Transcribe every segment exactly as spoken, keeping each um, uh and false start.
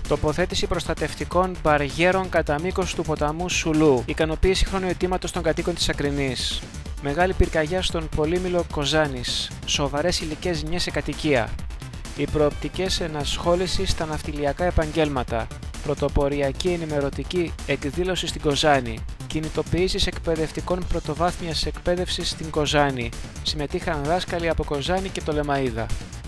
Τοποθέτηση προστατευτικών μπαριέρων κατά μήκος του ποταμού Σουλού. Ικανοποίηση χρόνου αιτήματος των κατοίκων της Ακρινής. Μεγάλη πυρκαγιά στον πολύμιλο Κοζάνης. Σοβαρές υλικές ζημιές σε κατοικία. Οι προοπτικές ενασχόλησης στα ναυτιλιακά επαγγέλματα. Πρωτοποριακή ενημερωτική εκδήλωση στην Κοζάνη. Κινητοποιήσεις εκπαιδευτικών πρωτοβάθμιας εκπαίδευσης στην Κοζάνη. Συμμετείχαν δάσκαλοι από Κοζάνη και Πτολεμαΐδα.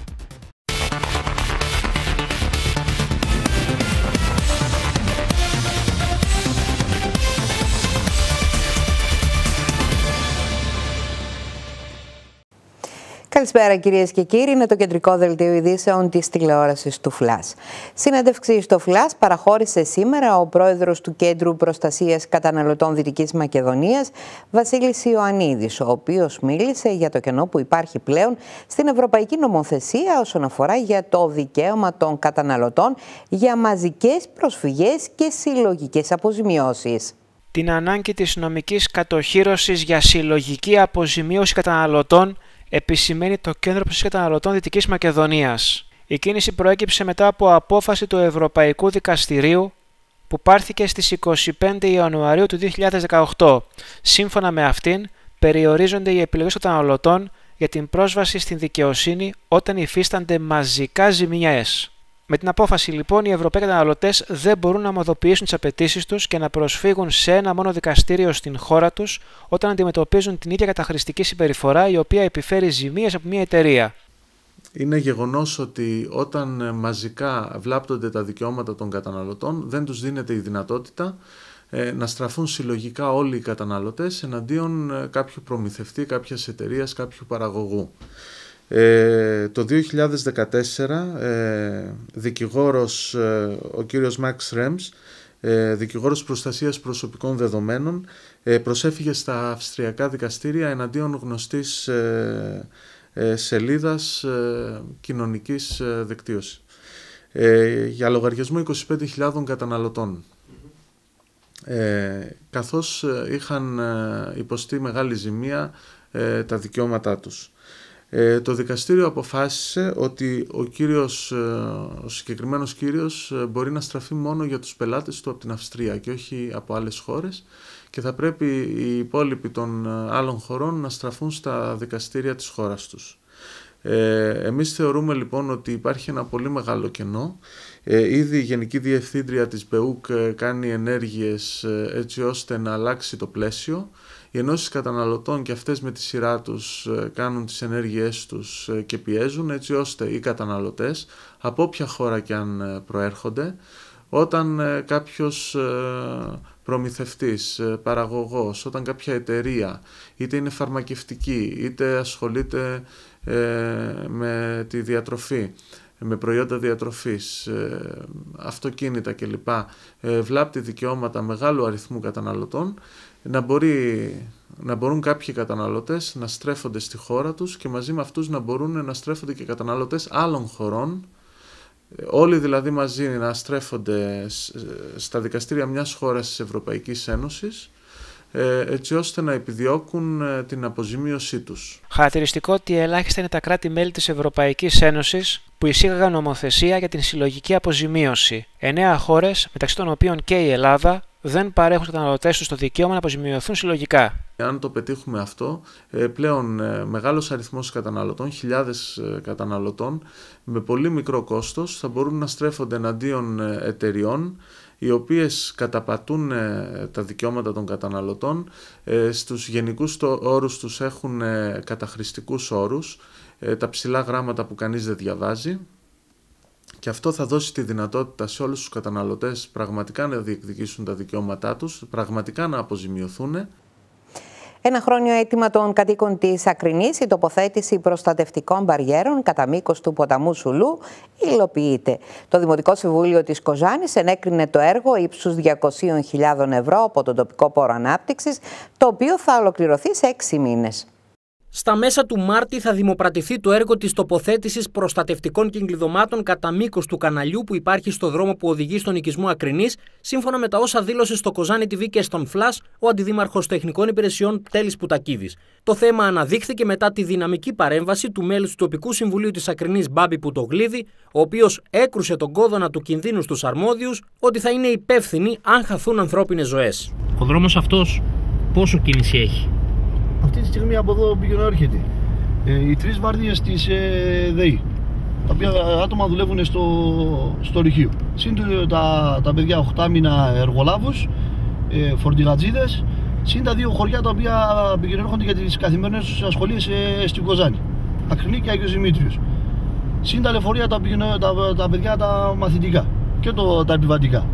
Καλησπέρα κυρίες και κύριοι, είναι το κεντρικό δελτίο ειδήσεων της τηλεόρασης του Φλας. Συνέντευξη στο Φλας παραχώρησε σήμερα ο πρόεδρος του Κέντρου Προστασίας Καταναλωτών Δυτικής Μακεδονίας, Βασίλης Ιωαννίδης, ο οποίος μίλησε για το κενό που υπάρχει πλέον στην Ευρωπαϊκή Νομοθεσία όσον αφορά για το δικαίωμα των καταναλωτών για μαζικές προσφυγές και συλλογικές αποζημιώσεις. Την ανάγκη της νομικής κατοχύρωσης για συλλογική αποζημίωση καταναλωτών επισημαίνει το Κέντρο Προστασίας Καταναλωτών Δυτικής Μακεδονίας. Η κίνηση προέκυψε μετά από απόφαση του Ευρωπαϊκού Δικαστηρίου που πάρθηκε στις είκοσι πέντε Ιανουαρίου του δύο χιλιάδες δεκαοκτώ. Σύμφωνα με αυτήν, περιορίζονται οι επιλογές των για την πρόσβαση στην δικαιοσύνη όταν υφίστανται μαζικά ζημιές. Με την απόφαση λοιπόν οι Ευρωπαίοι καταναλωτές δεν μπορούν να ομοδοποιήσουν τις απαιτήσεις τους και να προσφύγουν σε ένα μόνο δικαστήριο στην χώρα τους όταν αντιμετωπίζουν την ίδια καταχρηστική συμπεριφορά η οποία επιφέρει ζημίες από μια εταιρεία. Είναι γεγονός ότι όταν μαζικά βλάπτονται τα δικαιώματα των καταναλωτών δεν τους δίνεται η δυνατότητα ε, να στραφούν συλλογικά όλοι οι καταναλωτές εναντίον ε, κάποιου προμηθευτή, κάποιας εταιρείας, κάποιου παραγωγού. Ε, το δύο χιλιάδες δεκατέσσερα ε, δικηγόρος, ε, ο κύριος Μαξ Ρέμς, ε, δικηγόρος προστασίας προσωπικών δεδομένων, ε, προσέφυγε στα αυστριακά δικαστήρια εναντίον γνωστής ε, ε, σελίδας ε, κοινωνικής ε, δικτύωσης ε, για λογαριασμό είκοσι πέντε χιλιάδων καταναλωτών. Ε, καθώς είχαν ε, υποστεί μεγάλη ζημία ε, τα δικαιώματά τους. Ε, το δικαστήριο αποφάσισε ότι ο, κύριος, ο συγκεκριμένος κύριος μπορεί να στραφεί μόνο για τους πελάτες του από την Αυστρία και όχι από άλλες χώρες και θα πρέπει οι υπόλοιποι των άλλων χωρών να στραφούν στα δικαστήρια της χώρας τους. Ε, εμείς θεωρούμε λοιπόν ότι υπάρχει ένα πολύ μεγάλο κενό. Ε, ήδη η Γενική Διευθύντρια της ΜΠΕΟΚ κάνει ενέργειες έτσι ώστε να αλλάξει το πλαίσιο. Οι ενώσεις καταναλωτών και αυτές με τη σειρά τους κάνουν τις ενέργειές τους και πιέζουν έτσι ώστε οι καταναλωτές από όποια χώρα και αν προέρχονται, όταν κάποιος προμηθευτής, παραγωγός, όταν κάποια εταιρεία είτε είναι φαρμακευτική είτε ασχολείται με τη διατροφή, με προϊόντα διατροφής, αυτοκίνητα κλπ, βλάπτει δικαιώματα μεγάλου αριθμού καταναλωτών, να, μπορεί, να μπορούν κάποιοι καταναλωτές να στρέφονται στη χώρα τους και μαζί με αυτούς να μπορούν να στρέφονται και καταναλωτές άλλων χωρών, όλοι δηλαδή μαζί να στρέφονται στα δικαστήρια μιας χώρας της Ευρωπαϊκής Ένωσης, έτσι ώστε να επιδιώκουν την αποζημίωσή τους. Χαρακτηριστικό ότι ελάχιστα είναι τα κράτη-μέλη της Ευρωπαϊκής Ένωσης που εισήγαγαν νομοθεσία για την συλλογική αποζημίωση. Εννέα χώρες, μεταξύ των οποίων και η Ελλάδα, δεν παρέχουν στους καταναλωτές τους το δικαίωμα να αποζημιωθούν συλλογικά. Αν το πετύχουμε αυτό, πλέον μεγάλος αριθμός καταναλωτών, χιλιάδες καταναλωτών, με πολύ μικρό κόστος θα μπορούν να στρέφονται εναντίον εταιριών οι οποίες καταπατούν τα δικαιώματα των καταναλωτών, στους γενικούς όρους τους έχουν καταχρηστικούς όρους, τα ψηλά γράμματα που κανείς δεν διαβάζει, και αυτό θα δώσει τη δυνατότητα σε όλους τους καταναλωτές πραγματικά να διεκδικήσουν τα δικαιώματά τους, πραγματικά να αποζημιωθούν. Ένα χρόνιο αίτημα των κατοίκων της Ακρινής, η τοποθέτηση προστατευτικών μπαριέρων κατά μήκος του ποταμού Σουλού υλοποιείται. Το Δημοτικό Συμβούλιο της Κοζάνης ενέκρινε το έργο ύψους διακόσιες χιλιάδες ευρώ από τον τοπικό πόρο ανάπτυξης, το οποίο θα ολοκληρωθεί σε έξι μήνες. Στα μέσα του Μάρτη θα δημοπρατηθεί το έργο της τοποθέτησης προστατευτικών κυκλειδωμάτων κατά μήκος του καναλιού που υπάρχει στο δρόμο που οδηγεί στον οικισμό Ακρινής, σύμφωνα με τα όσα δήλωσε στο Κοζάνι τι βι και στον Flash ο Αντιδήμαρχος Τεχνικών Υπηρεσιών Τέλης Πουτακίδης. Το θέμα αναδείχθηκε μετά τη δυναμική παρέμβαση του μέλους του Τοπικού Συμβουλίου της Ακρινής Μπάμπη Πουτογλίδη, ο οποίος έκρουσε τον κόδωνα του κινδύνου στους αρμόδιους ότι θα είναι υπεύθυνοι αν χαθούν ανθρώπινες ζωές. Ο δρόμος αυτός πόσο κίνηση έχει? Αυτή τη στιγμή από εδώ πηγαίνω έρχεται. Ε, οι τρεις βάρδιες της ε, ΔΕΗ, τα οποία άτομα δουλεύουν στο, στο ρηχείο. Συν τα, τα παιδιά οχτάμινα εργολάβους, ε, φορτηγατζίδες, συν τα δύο χωριά τα οποία πηγαίνουν έρχονται για τις καθημερινές τους ασχολίες ε, στην Κοζάνη. Ακρινή και Άγιος Δημήτριος. Συν τα λεωφορεία τα, τα, τα παιδιά τα μαθητικά και το, τα επιβατικά.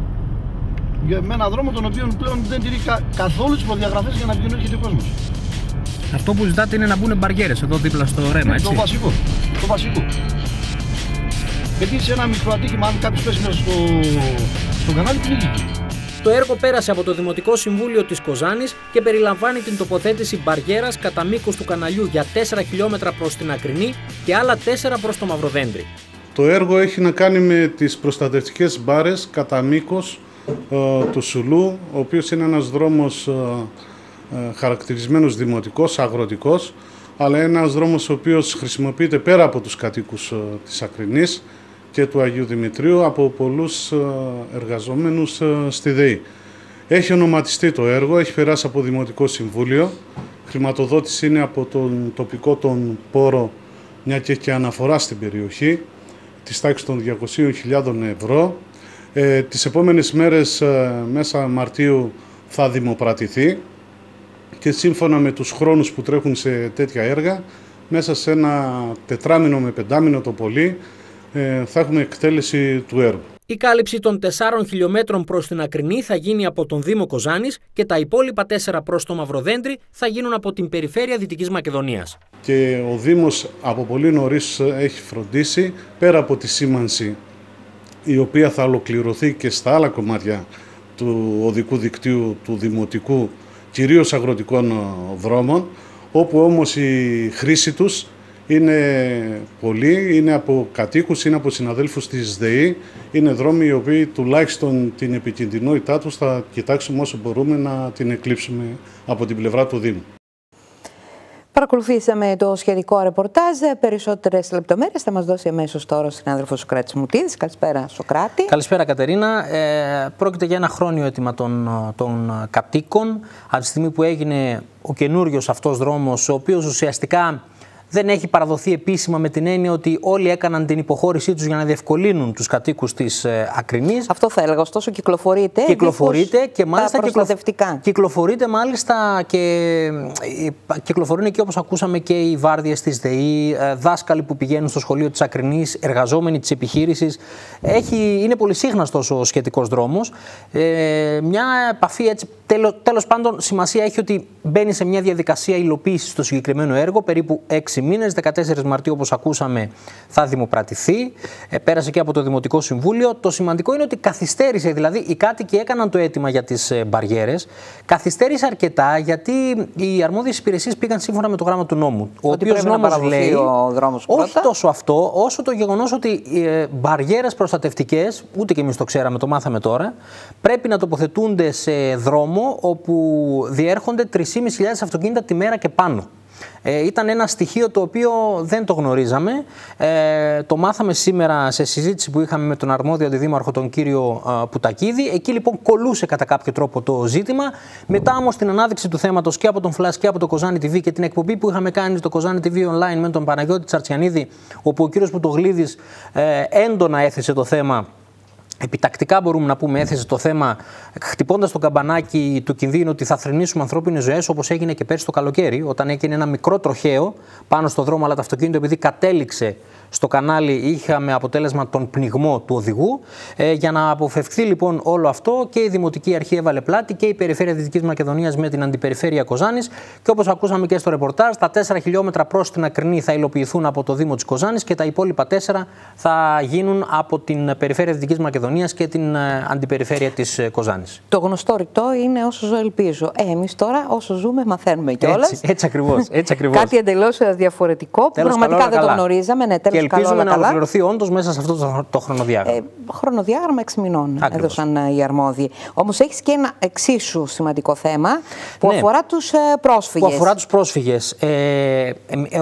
Με έναν δρόμο τον οποίο πλέον δεν τηρεί κα, καθόλου τις προδιαγραφές για να πηγαίνει έρχεται ο κόσμος. Αυτό που ζητάτε είναι να μπουν μπαριέρες εδώ δίπλα στο ρέμα, έτσι. Το βασικό, το βασικό. Γιατί σε ένα μικρό ατύχημα, αν κάποιος πέσει μέσα στο, στο κανάλι, πνίγηκε. Το έργο πέρασε από το Δημοτικό Συμβούλιο της Κοζάνης και περιλαμβάνει την τοποθέτηση μπαριέρας κατά μήκος του καναλιού για τέσσερα χιλιόμετρα προς την Ακρινή και άλλα τέσσερα προς το Μαυροδέντρι. Το έργο έχει να κάνει με τις προστατευτικές μπάρες κατά μήκος ε, του Σουλού, ο οποίος είναι ένας δρόμος ε, ε, χαρακτηρισμένος δημοτικός, αγροτικός, αλλά ένας δρόμος ο οποίος χρησιμοποιείται πέρα από τους κατοίκους ε, της Ακρινής και του Αγίου Δημητρίου από πολλούς ε, εργαζόμενους ε, στη ΔΕΗ. Έχει ονοματιστεί το έργο, έχει περάσει από Δημοτικό Συμβούλιο, χρηματοδότηση είναι από τον τοπικό τον πόρο, μια και έχει αναφορά στην περιοχή, της τάξης των διακοσίων χιλιάδων ευρώ. Ε, τις επόμενες μέρες, ε, μέσα Μαρτίου, θα δημοπρατηθεί και σύμφωνα με τους χρόνους που τρέχουν σε τέτοια έργα, μέσα σε ένα τετράμινο με πεντάμινο το πολύ, ε, θα έχουμε εκτέλεση του έργου. Η κάλυψη των τεσσάρων χιλιόμετρων προς την Ακρινή θα γίνει από τον Δήμο Κοζάνης και τα υπόλοιπα τέσσερα προς το Μαυροδέντρι θα γίνουν από την Περιφέρεια Δυτικής Μακεδονίας. Και ο Δήμος από πολύ νωρίς έχει φροντίσει, πέρα από τη σήμανση η οποία θα ολοκληρωθεί και στα άλλα κομμάτια του οδικού δικτύου του δημοτικού, κυρίως αγροτικών δρόμων, όπου όμως η χρήση τους είναι πολλοί, είναι από κατοίκους, είναι από συναδέλφους της ΔΕΗ, είναι δρόμοι οι οποίοι τουλάχιστον την επικινδυνότητά τους θα κοιτάξουμε όσο μπορούμε να την εκλείψουμε από την πλευρά του Δήμου. Παρακολουθήσαμε το σχετικό ρεπορτάζ. Περισσότερες λεπτομέρειες θα μας δώσει αμέσως τώρα ο συνάδελφος Σοκράτης Μουτίδης. Καλησπέρα, Σοκράτη. Καλησπέρα, Κατερίνα. Ε, πρόκειται για ένα χρόνιο αίτημα των, των κατοίκων. Από τη στιγμή που έγινε ο καινούριος αυτός δρόμος, ο οποίος ουσιαστικά δεν έχει παραδοθεί επίσημα με την έννοια ότι όλοι έκαναν την υποχώρησή τους για να διευκολύνουν τους κατοίκους της ε, Ακρινής. Αυτό θα έλεγα, ωστόσο κυκλοφορείται. Κυκλοφορείται και μάλιστα προστατευτικά. Κυκλοφορείται μάλιστα και ε, κυκλοφορούν και όπως ακούσαμε και οι βάρδιες της ΔΕΗ, ε, δάσκαλοι που πηγαίνουν στο σχολείο της Ακρινής, εργαζόμενοι της επιχείρησης. Έχει, είναι πολύ σύγχναστος ο σχετικός δρόμος. Ε, μια επαφή έτσι, τέλος, τέλος πάντων σημασία έχει ότι μπαίνει σε μια διαδικασία υλοποίησης στο συγκεκριμένο έργο, περίπου έξι μήνες, δεκατέσσερις Μαρτίου όπως ακούσαμε θα δημοπρατηθεί, ε, πέρασε και από το Δημοτικό Συμβούλιο. Το σημαντικό είναι ότι καθυστέρησε, δηλαδή οι κάτοικοι έκαναν το αίτημα για τις ε, μπαριέρες, καθυστέρησε αρκετά γιατί οι αρμόδιες υπηρεσίες πήγαν σύμφωνα με το γράμμα του νόμου. Ο οποίος νόμος λέει, ο δρόμος όχι τόσο αυτό, όσο το γεγονός ότι ε, μπαριέρες προστατευτικές, ούτε και εμείς το ξέραμε, το μάθαμε τώρα, πρέπει να τοποθετούνται σε δρόμο όπου διέρχονται τρεις χιλιάδες πεντακόσια αυτοκίνητα τη μέρα και πάνω. Ε, ήταν ένα στοιχείο το οποίο δεν το γνωρίζαμε. Ε, το μάθαμε σήμερα σε συζήτηση που είχαμε με τον αρμόδιο αντιδήμαρχο, τον κύριο ε, Πουτακίδη. Εκεί λοιπόν κολούσε κατά κάποιο τρόπο το ζήτημα. Μετά όμως την ανάδειξη του θέματος και από τον Flash και από το Κοζάνι τι βι και την εκπομπή που είχαμε κάνει στο Κοζάνι τι βι online με τον Παναγιώτη Τσαρτσιανίδη, όπου ο κύριος Πουτογλίδης ε, έντονα έθεσε το θέμα. Επιτακτικά μπορούμε να πούμε, έθεσε το θέμα χτυπώντας το καμπανάκι του κινδύνου ότι θα θρηνήσουμε ανθρώπινες ζωές, όπως έγινε και πέρσι το καλοκαίρι, όταν έγινε ένα μικρό τροχαίο πάνω στο δρόμο, αλλά το αυτοκίνητο επειδή κατέληξε στο κανάλι είχαμε αποτέλεσμα τον πνιγμό του οδηγού. Ε, για να αποφευχθεί λοιπόν όλο αυτό, και η Δημοτική Αρχή έβαλε πλάτη και η Περιφέρεια Δυτικής Μακεδονίας με την Αντιπεριφέρεια Κοζάνης. Και όπως ακούσαμε και στο ρεπορτάζ, τα τέσσερα χιλιόμετρα προς την Ακρινή θα υλοποιηθούν από το Δήμο της Κοζάνης και τα υπόλοιπα τέσσερα θα γίνουν από την Περιφέρεια Δυτικής Μακεδονίας και την Αντιπεριφέρεια της Κοζάνης. Το γνωστό ρητό είναι όσο ζω ελπίζω. Ε, εμείς τώρα όσο ζούμε μαθαίνουμε κιόλας. Έτσι, έτσι ακριβώς. Έτσι ακριβώς. Κάτι εντελώς διαφορετικό που τέλος πραγματικά καλά, δεν καλά. το γνωρίζαμε. Ναι, τέλος και ελπίζουμε καλά, να καλά. ολοκληρωθεί όντως μέσα σε αυτό το, το χρονοδιάγραμμα. Ε, χρονοδιάγραμμα έξι μηνών Ακριβώς. έδωσαν οι αρμόδιοι. Όμως έχεις και ένα εξίσου σημαντικό θέμα που ναι. αφορά τους πρόσφυγες. Που αφορά τους πρόσφυγες. Ε,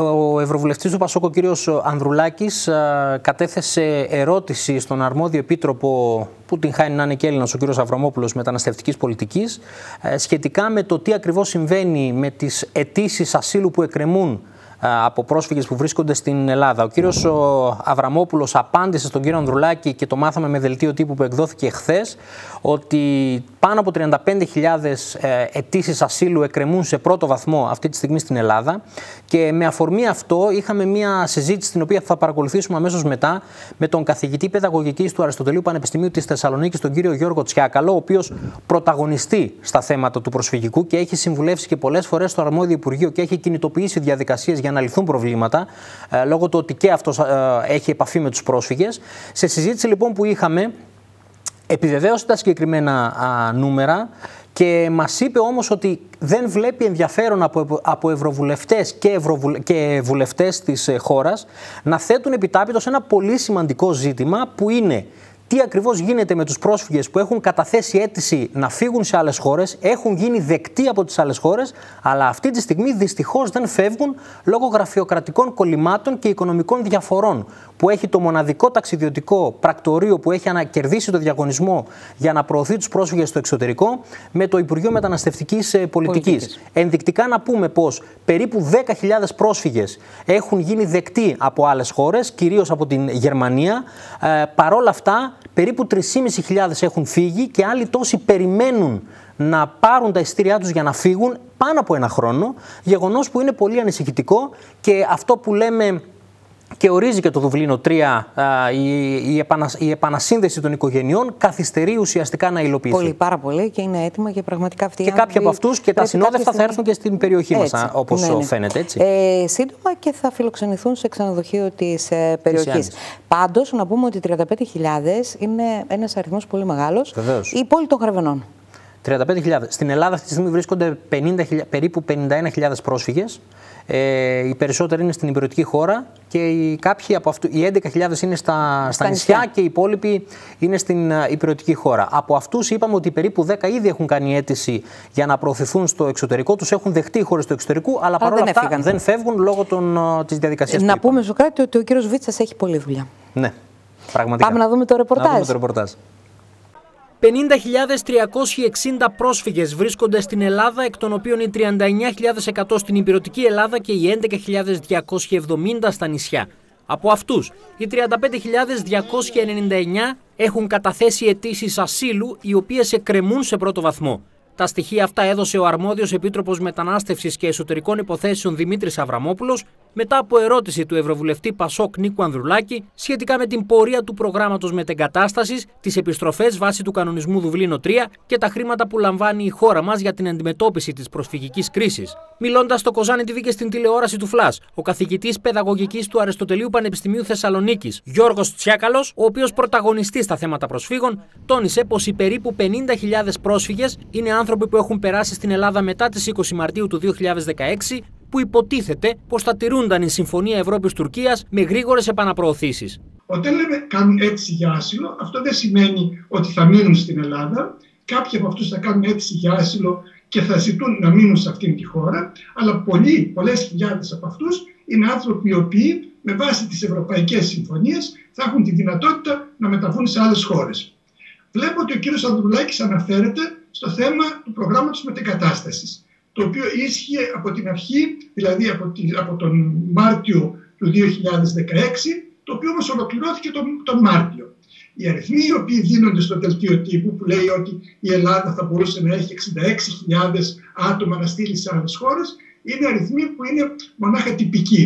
ο Ευρωβουλευτής του Πασόκ, ο κύριος Ανδρουλάκης, κατέθεσε ερώτηση στον αρμόδιο επίτροπο, που την χάνει να είναι και Έλληνας, ο κύριος Αβραμόπουλος, μεταναστευτικής πολιτικής, σχετικά με το τι ακριβώς συμβαίνει με τις αιτήσεις ασύλου που εκκρεμούν από πρόσφυγες που βρίσκονται στην Ελλάδα. Ο κύριος Αβραμόπουλος απάντησε στον κύριο Ανδρουλάκη, και το μάθαμε με δελτίο τύπου που εκδόθηκε χθες, ότι πάνω από τριάντα πέντε χιλιάδες αιτήσεις ασύλου εκκρεμούν σε πρώτο βαθμό αυτή τη στιγμή στην Ελλάδα, και με αφορμή αυτό είχαμε μια συζήτηση την οποία θα παρακολουθήσουμε αμέσως μετά με τον καθηγητή παιδαγωγικής του Αριστοτελείου Πανεπιστημίου της Θεσσαλονίκης, τον κύριο Γιώργο Τσιάκαλο, ο οποίος πρωταγωνιστεί στα θέματα του προσφυγικού και έχει συμβουλεύσει και πολλές φορές στο αρμόδιο Υπουργείο και έχει κινητοποιήσει διαδικασίες για να λυθούν προβλήματα, ε, λόγω του ότι και αυτός ε, έχει επαφή με τους πρόσφυγες. Σε συζήτηση λοιπόν που είχαμε, επιβεβαίωσε τα συγκεκριμένα α, νούμερα, και μας είπε όμως ότι δεν βλέπει ενδιαφέρον από, από ευρωβουλευτές και, ευρωβουλ, και βουλευτές της χώρας να θέτουν επιτάπητος ένα πολύ σημαντικό ζήτημα, που είναι τι ακριβώς γίνεται με τους πρόσφυγες που έχουν καταθέσει αίτηση να φύγουν σε άλλες χώρες, έχουν γίνει δεκτοί από τις άλλες χώρες, αλλά αυτή τη στιγμή δυστυχώς δεν φεύγουν λόγω γραφειοκρατικών κολλημάτων και οικονομικών διαφορών που έχει το μοναδικό ταξιδιωτικό πρακτορείο που έχει ανακερδίσει το διαγωνισμό για να προωθεί τους πρόσφυγες στο εξωτερικό με το Υπουργείο Μεταναστευτικής Πολιτικής. Πολιτικής. Ενδεικτικά να πούμε πως περίπου δέκα χιλιάδες πρόσφυγες έχουν γίνει δεκτοί από άλλες χώρες, κυρίως από την Γερμανία. Ε, παρόλα αυτά, περίπου τρεις χιλιάδες πεντακόσιοι έχουν φύγει και άλλοι τόσοι περιμένουν να πάρουν τα εισιτήριά τους για να φύγουν πάνω από ένα χρόνο. Γεγονός που είναι πολύ ανησυχητικό, και αυτό που λέμε και ορίζει και το Δουβλίνο τρία, η, η, επανα, η επανασύνδεση των οικογενειών καθυστερεί ουσιαστικά να υλοποιηθεί. Πολύ, πάρα πολύ, και είναι έτοιμα και πραγματικά αυτοί οι άνθρωποι. Και κάποιοι από αυτούς και τα συνόδευτα θα έρθουν και στην περιοχή έτσι, μας, όπως ναι, ναι. φαίνεται. Έτσι. Ε, σύντομα και θα φιλοξενηθούν σε ξενοδοχείο της ε, περιοχής. Πάντως, να πούμε ότι τριάντα πέντε χιλιάδες είναι ένας αριθμός πολύ μεγάλος. Βεβαίως. Η πόλη των Γραβενών. τριάντα πέντε χιλιάδες. Στην Ελλάδα αυτή τη στιγμή βρίσκονται πενήντα, περίπου πενήντα ένα χιλιάδες πρόσφυγες. Ε, οι περισσότεροι είναι στην υπηρετική χώρα, και οι, κάποιοι από αυτού, οι έντεκα χιλιάδες είναι στα, στα, στα νησιά, νησιά και οι υπόλοιποι είναι στην υπηρετική χώρα. Από αυτούς είπαμε ότι περίπου δέκα ήδη έχουν κάνει αίτηση για να προωθηθούν στο εξωτερικό. Τους έχουν δεχτεί οι χώρες του εξωτερικού, αλλά παρόλα αυτά έφυγαν. δεν φεύγουν λόγω των, της διαδικασίας. Να πούμε, Σωκράτη, ότι ο κύριος Βίτσας έχει πολλή δουλειά. Ναι, πραγματικά. Πάμε να δούμε το ρεπορτάζ. Να δούμε το ρεπορτάζ. πενήντα χιλιάδες τριακόσιοι εξήντα πρόσφυγες βρίσκονται στην Ελλάδα, εκ των οποίων οι τριάντα εννέα χιλιάδες εκατό στην υπηρετική Ελλάδα και οι έντεκα χιλιάδες διακόσιοι εβδομήντα στα νησιά. Από αυτούς, οι τριάντα πέντε χιλιάδες διακόσιοι ενενήντα εννέα έχουν καταθέσει αιτήσεις ασύλου, οι οποίες εκκρεμούν σε πρώτο βαθμό. Τα στοιχεία αυτά έδωσε ο αρμόδιος Επίτροπος Μετανάστευσης και Εσωτερικών Υποθέσεων Δημήτρης Αβραμόπουλος μετά από ερώτηση του Ευρωβουλευτή Πασόκ Νίκου Ανδρουλάκη σχετικά με την πορεία του προγράμματος μετεγκατάστασης, τις επιστροφές βάσει του κανονισμού Δουβλίνο τρία και τα χρήματα που λαμβάνει η χώρα μας για την αντιμετώπιση της προσφυγικής κρίσης. Μιλώντας στο Κοζάνι τι βι και στην τηλεόραση του Φλας, ο καθηγητής παιδαγωγικής του Αριστοτελείου Πανεπιστημίου Θεσσαλονίκης, Γιώργος Τσιάκαλος, ο οποίος πρωταγωνιστεί στα θέματα προσφύγων, τόνισε πως οι περίπου πενήντα χιλιάδες πρόσφυγες είναι άνθρωποι που έχουν περάσει στην Ελλάδα μετά τις είκοσι Μαρτίου του δύο χιλιάδες δεκαέξι, που υποτίθεται πως θα τηρούνταν η Συμφωνία Ευρώπης-Τουρκίας με γρήγορες επαναπροωθήσεις. Όταν λέμε κάνουν αίτηση για άσυλο, αυτό δεν σημαίνει ότι θα μείνουν στην Ελλάδα. Κάποιοι από αυτούς θα κάνουν αίτηση για άσυλο και θα ζητούν να μείνουν σε αυτήν τη χώρα, αλλά πολλοί, πολλές χιλιάδες από αυτούς είναι άνθρωποι οι οποίοι με βάση τις ευρωπαϊκές συμφωνίες θα έχουν τη δυνατότητα να μεταβούν σε άλλες χώρες. Βλέπω ότι ο κύριος Ανδρουλάκης αναφέρεται στο θέμα του προγράμματος μετεγκατάστασης, το οποίο ίσχυε από την αρχή, δηλαδή από, τη, από τον Μάρτιο του δύο χιλιάδες δεκαέξι, το οποίο όμως ολοκληρώθηκε τον, τον Μάρτιο. Οι αριθμοί οι οποίοι δίνονται στο δελτίο τύπου, που λέει ότι η Ελλάδα θα μπορούσε να έχει εξήντα έξι χιλιάδες άτομα να στείλει σε άλλες χώρες, είναι αριθμοί που είναι μονάχα τυπικοί.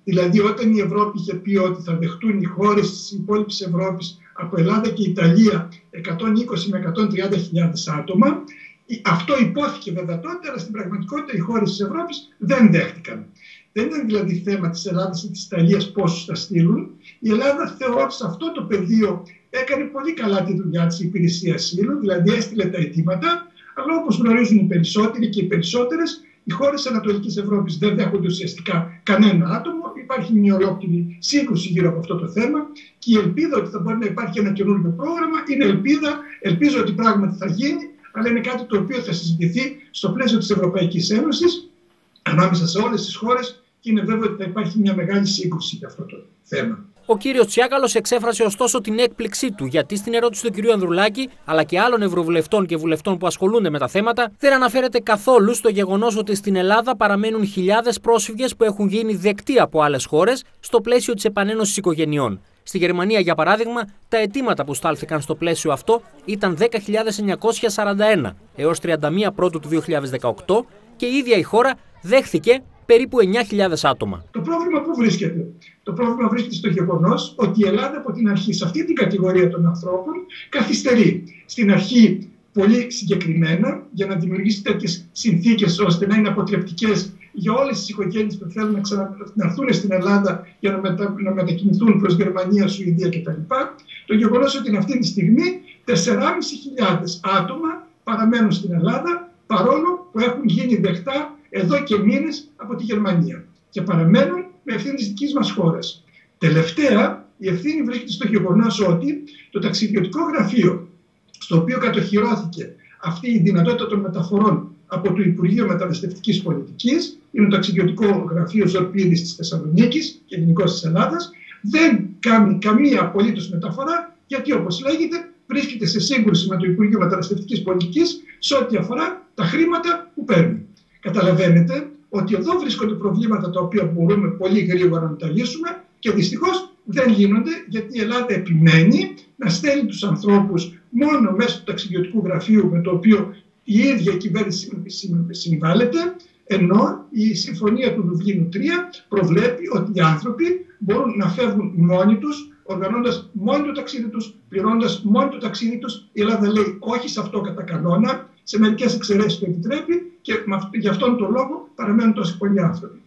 Δηλαδή, όταν η Ευρώπη είχε πει ότι θα δεχτούν οι χώρες της υπόλοιπης Ευρώπης από Ελλάδα και Ιταλία εκατόν είκοσι με εκατόν τριάντα χιλιάδες άτομα, αυτό υπόθηκε βέβαια τότε, αλλά στην πραγματικότητα οι χώρες της Ευρώπης δεν δέχτηκαν. Δεν ήταν δηλαδή θέμα της Ελλάδας ή της Ιταλίας πόσους θα στείλουν. Η Ελλάδα θεώρησε αυτό το πεδίο, έκανε πολύ καλά τη δουλειά της υπηρεσία ασύλου, δηλαδή έστειλε τα αιτήματα, αλλά όπως γνωρίζουν οι περισσότεροι και οι περισσότερες, οι χώρες της Ανατολικής Ευρώπης δεν δέχονται ουσιαστικά κανένα άτομο. Υπάρχει μια ολόκληρη σύγκρουση γύρω από αυτό το θέμα και η ελπίδα ότι θα μπορεί να υπάρχει ένα καινούργιο πρόγραμμα είναι ελπίδα. Ελπίζω ότι πράγματι θα γίνει, αλλά είναι κάτι το οποίο θα συζητηθεί στο πλαίσιο της Ευρωπαϊκής Ένωσης ανάμεσα σε όλες τις χώρες και είναι βέβαιο ότι θα υπάρχει μια μεγάλη σύγκρουση για αυτό το θέμα. Ο κύριος Τσιάκαλος εξέφρασε ωστόσο την έκπληξή του, γιατί στην ερώτηση του κυρίου Ανδρουλάκη, αλλά και άλλων ευρωβουλευτών και βουλευτών που ασχολούνται με τα θέματα, δεν αναφέρεται καθόλου στο γεγονός ότι στην Ελλάδα παραμένουν χιλιάδες πρόσφυγες που έχουν γίνει δεκτοί από άλλες χώρες στο πλαίσιο της επανένωσης οικογενειών. Στη Γερμανία, για παράδειγμα, τα αιτήματα που στάλθηκαν στο πλαίσιο αυτό ήταν δέκα χιλιάδες εννιακόσια σαράντα ένα έως τριάντα μία Πρώτου του δύο χιλιάδες δεκαοκτώ και η ίδια η χώρα δέχθηκε περίπου εννιά χιλιάδες άτομα. Το πρόβλημα πού βρίσκεται? Το πρόβλημα βρίσκεται στο γεγονός ότι η Ελλάδα από την αρχή σε αυτή την κατηγορία των ανθρώπων καθυστερεί. Στην αρχή πολύ συγκεκριμένα για να δημιουργήσει τέτοιες συνθήκες ώστε να είναι αποτρεπτικές για όλες τις οικογένειες που θέλουν να, ξανα... να έρθουν στην Ελλάδα για να, μετα... να μετακινηθούν προς Γερμανία, Σουηδία κτλ. Το γεγονός ότι αυτή τη στιγμή τέσσερις χιλιάδες πεντακόσια άτομα παραμένουν στην Ελλάδα παρόλο που έχουν γίνει δεκτά εδώ και μήνες από τη Γερμανία και παραμένουν με ευθύνη της δικής μας χώρας. Τελευταία, η ευθύνη βρίσκεται στο γεγονός ότι το ταξιδιωτικό γραφείο, στο οποίο κατοχυρώθηκε αυτή η δυνατότητα των μεταφορών από το Υπουργείο Μεταναστευτικής Πολιτικής, είναι το ταξιδιωτικό γραφείο Ζορπίδης της Θεσσαλονίκης και γενικώς της Ελλάδας, δεν κάνει καμία απολύτως μεταφορά, γιατί όπως λέγεται βρίσκεται σε σύγκρουση με το Υπουργείο Μεταναστευτικής Πολιτικής σε ό,τι αφορά τα χρήματα που παίρνει. Καταλαβαίνετε ότι εδώ βρίσκονται προβλήματα τα οποία μπορούμε πολύ γρήγορα να τα λύσουμε και δυστυχώς δεν γίνονται, γιατί η Ελλάδα επιμένει να στέλνει τους ανθρώπους μόνο μέσω του ταξιδιωτικού γραφείου με το οποίο η ίδια η κυβέρνηση συμβάλλεται, ενώ η Συμφωνία του Δουβλίνου τρία προβλέπει ότι οι άνθρωποι μπορούν να φεύγουν μόνοι τους, οργανώντας μόνοι το ταξίδι τους, πληρώνοντας μόνοι το ταξίδι τους. Η Ελλάδα λέει όχι σε αυτό κατά κανόνα, σε μερικές εξαιρέσεις το επιτρέπει και γι' αυτόν τον λόγο παραμένουν τόσοι πολλοί άνθρωποι.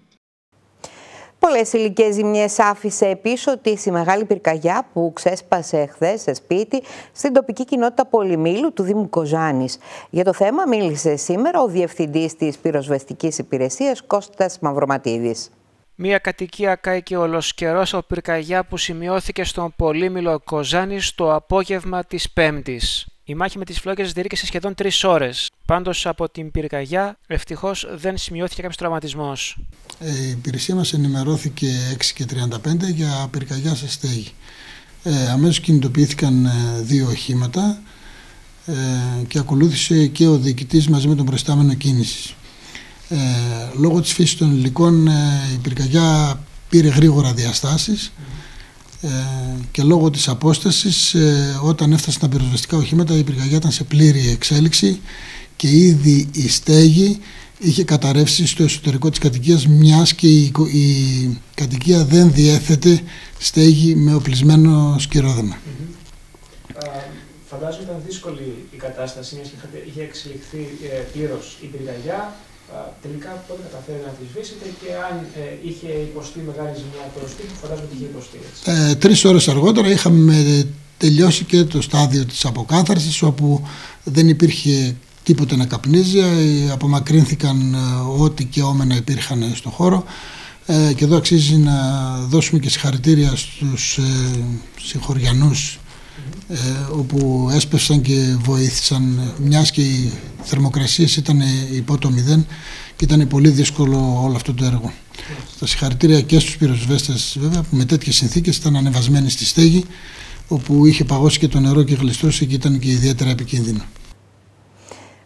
Πολλές υλικές ζημιές άφησε πίσω της η μεγάλη πυρκαγιά που ξέσπασε χθες σε σπίτι στην τοπική κοινότητα Πολυμήλου του Δήμου Κοζάνης. Για το θέμα μίλησε σήμερα ο Διευθυντής της Πυροσβεστικής Υπηρεσίας Κώστας Μαυροματίδης. Μία κατοικία κάηκε ολοσκερός από πυρκαγιά που σημειώθηκε στον Πολύμηλο Κοζάνης το απόγευμα της Πέμπτης. Η μάχη με τις φλόγες διήρκησε σχεδόν τρεις ώρες. Πάντως από την πυρκαγιά ευτυχώς δεν σημειώθηκε κάποιος τραυματισμός. Η υπηρεσία μας ενημερώθηκε έξι και τριάντα πέντε για πυρκαγιά σε στέγη. Ε, αμέσως κινητοποιήθηκαν δύο οχήματα ε, και ακολούθησε και ο διοικητής μαζί με τον προϊστάμενο κίνησης. Ε, λόγω της φύσης των υλικών ε, η πυρκαγιά πήρε γρήγορα διαστάσεις ε, και λόγω της απόστασης ε, όταν έφτασαν τα πυροσβεστικά οχήματα η πυρκαγιά ήταν σε πλήρη εξέλιξη και ήδη η στέγη είχε καταρρεύσει στο εσωτερικό της κατοικίας, μιας και η, η κατοικία δεν διέθετε στέγη με οπλισμένο σκυρόδεμα. Mm-hmm. uh, φαντάζομαι ήταν δύσκολη η κατάσταση, μιας και είχε εξελιχθεί ε, πλήρως η πυρκαγιά. Uh, τελικά πότε καταφέρει να τη σβήσετε και αν ε, είχε υποστεί μεγάλη ζημιά από το σπίτι, φαντάζομαι ότι είχε υποστεί. Ε, τρεις ώρες αργότερα είχαμε τελειώσει και το στάδιο της αποκάθαρσης, όπου δεν υπήρχε τίποτε να καπνίζει, απομακρύνθηκαν ό,τι και όμενα υπήρχαν στο χώρο ε, και εδώ αξίζει να δώσουμε και συγχαρητήρια στους ε, συγχωριανούς ε, όπου έσπευσαν και βοήθησαν, μιας και οι θερμοκρασίες ήταν υπό το μηδέν και ήταν πολύ δύσκολο όλο αυτό το έργο. Τα συγχαρητήρια και στους πυροσβέστες βέβαια που με τέτοιες συνθήκες ήταν ανεβασμένοι στη στέγη, όπου είχε παγώσει και το νερό και γλιστρούσε και ήταν και ιδιαίτερα επικίνδυνο.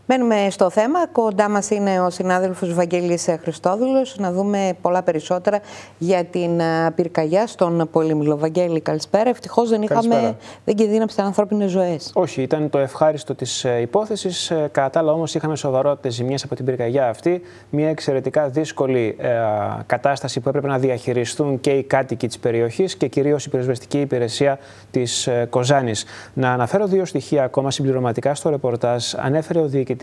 Μένουμε στο θέμα. Κοντά μας είναι ο συνάδελφος Βαγγέλης Χριστόδουλος. Να δούμε πολλά περισσότερα για την πυρκαγιά στον Πολύμηλο. Βαγγέλη, καλησπέρα. Ευτυχώς δεν, είχαμε, δεν κινδύνεψαν ανθρώπινες ζωές. Όχι, ήταν το ευχάριστο της υπόθεσης. Κατά τα άλλα, όμως, είχαμε σοβαρότητες ζημιές από την πυρκαγιά αυτή. Μια εξαιρετικά δύσκολη ε, κατάσταση που έπρεπε να διαχειριστούν και οι κάτοικοι της περιοχής και κυρίως η πυροσβεστική υπηρεσία της ε, Κοζάνης. Να αναφέρω δύο στοιχεία ακόμα συμπληρωματικά στο ρεπορτάζ. Ανέφερε ο διοικητής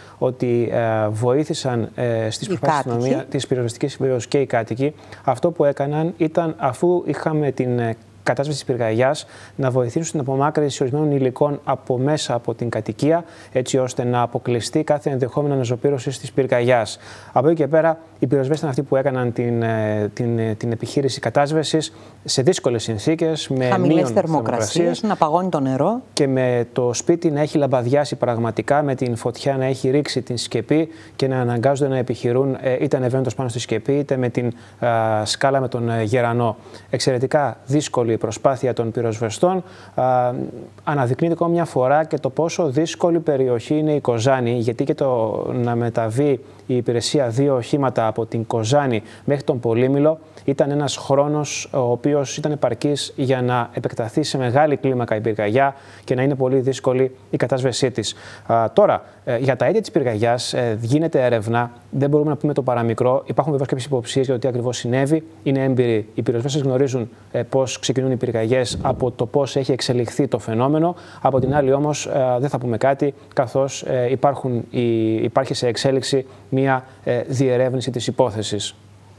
ότι ε, βοήθησαν ε, στις προσπάθειες της πυροσβεστικής υπηρεσίας και οι κάτοικοι. Αυτό που έκαναν ήταν, αφού είχαμε την ε, κατάσβεση της πυρκαγιάς, να βοηθήσουν στην απομάκρυνση ορισμένων υλικών από μέσα από την κατοικία, έτσι ώστε να αποκλειστεί κάθε ενδεχόμενο αναζωπήρωση της πυρκαγιάς. Από εκεί και πέρα, οι πυροσβέστες ήταν αυτοί που έκαναν την, την, την επιχείρηση κατάσβεσης σε δύσκολες συνθήκες, με χαμηλές θερμοκρασίες, να παγώνει το νερό. Και με το σπίτι να έχει λαμπαδιάσει πραγματικά, με την φωτιά να έχει ρίξει την σκεπή και να αναγκάζονται να επιχειρούν είτε ανεβαίνοντας πάνω στη σκεπή, είτε με την α, σκάλα με τον γερανό. Εξαιρετικά δύσκολη η προσπάθεια των πυροσβεστών. Α, αναδεικνύεται ακόμα μια φορά και το πόσο δύσκολη περιοχή είναι η Κοζάνη, γιατί και το να μεταβεί η υπηρεσία δύο οχήματα από την Κοζάνη μέχρι τον Πολύμηλο ήταν ένας χρόνος ο οποίος ήταν επαρκής για να επεκταθεί σε μεγάλη κλίμακα η πυρκαγιά και να είναι πολύ δύσκολη η κατάσβεσή της. Α, τώρα, ε, για τα αίτια της πυρκαγιάς ε, γίνεται έρευνα, δεν μπορούμε να πούμε το παραμικρό. Υπάρχουν βεβαίως κάποιες υποψίες για το τι ακριβώς συνέβη. Είναι έμπειροι. Οι πυροσβέστες γνωρίζουν ε, πώς ξεκινούν οι πυρκαγιές από το πώς έχει εξελιχθεί το φαινόμενο. Από την άλλη, όμως, ε, δεν θα πούμε κάτι, καθώς ε, υπάρχουν, η, υπάρχει σε εξέλιξη μια ε, διερεύνηση της υπόθεσης.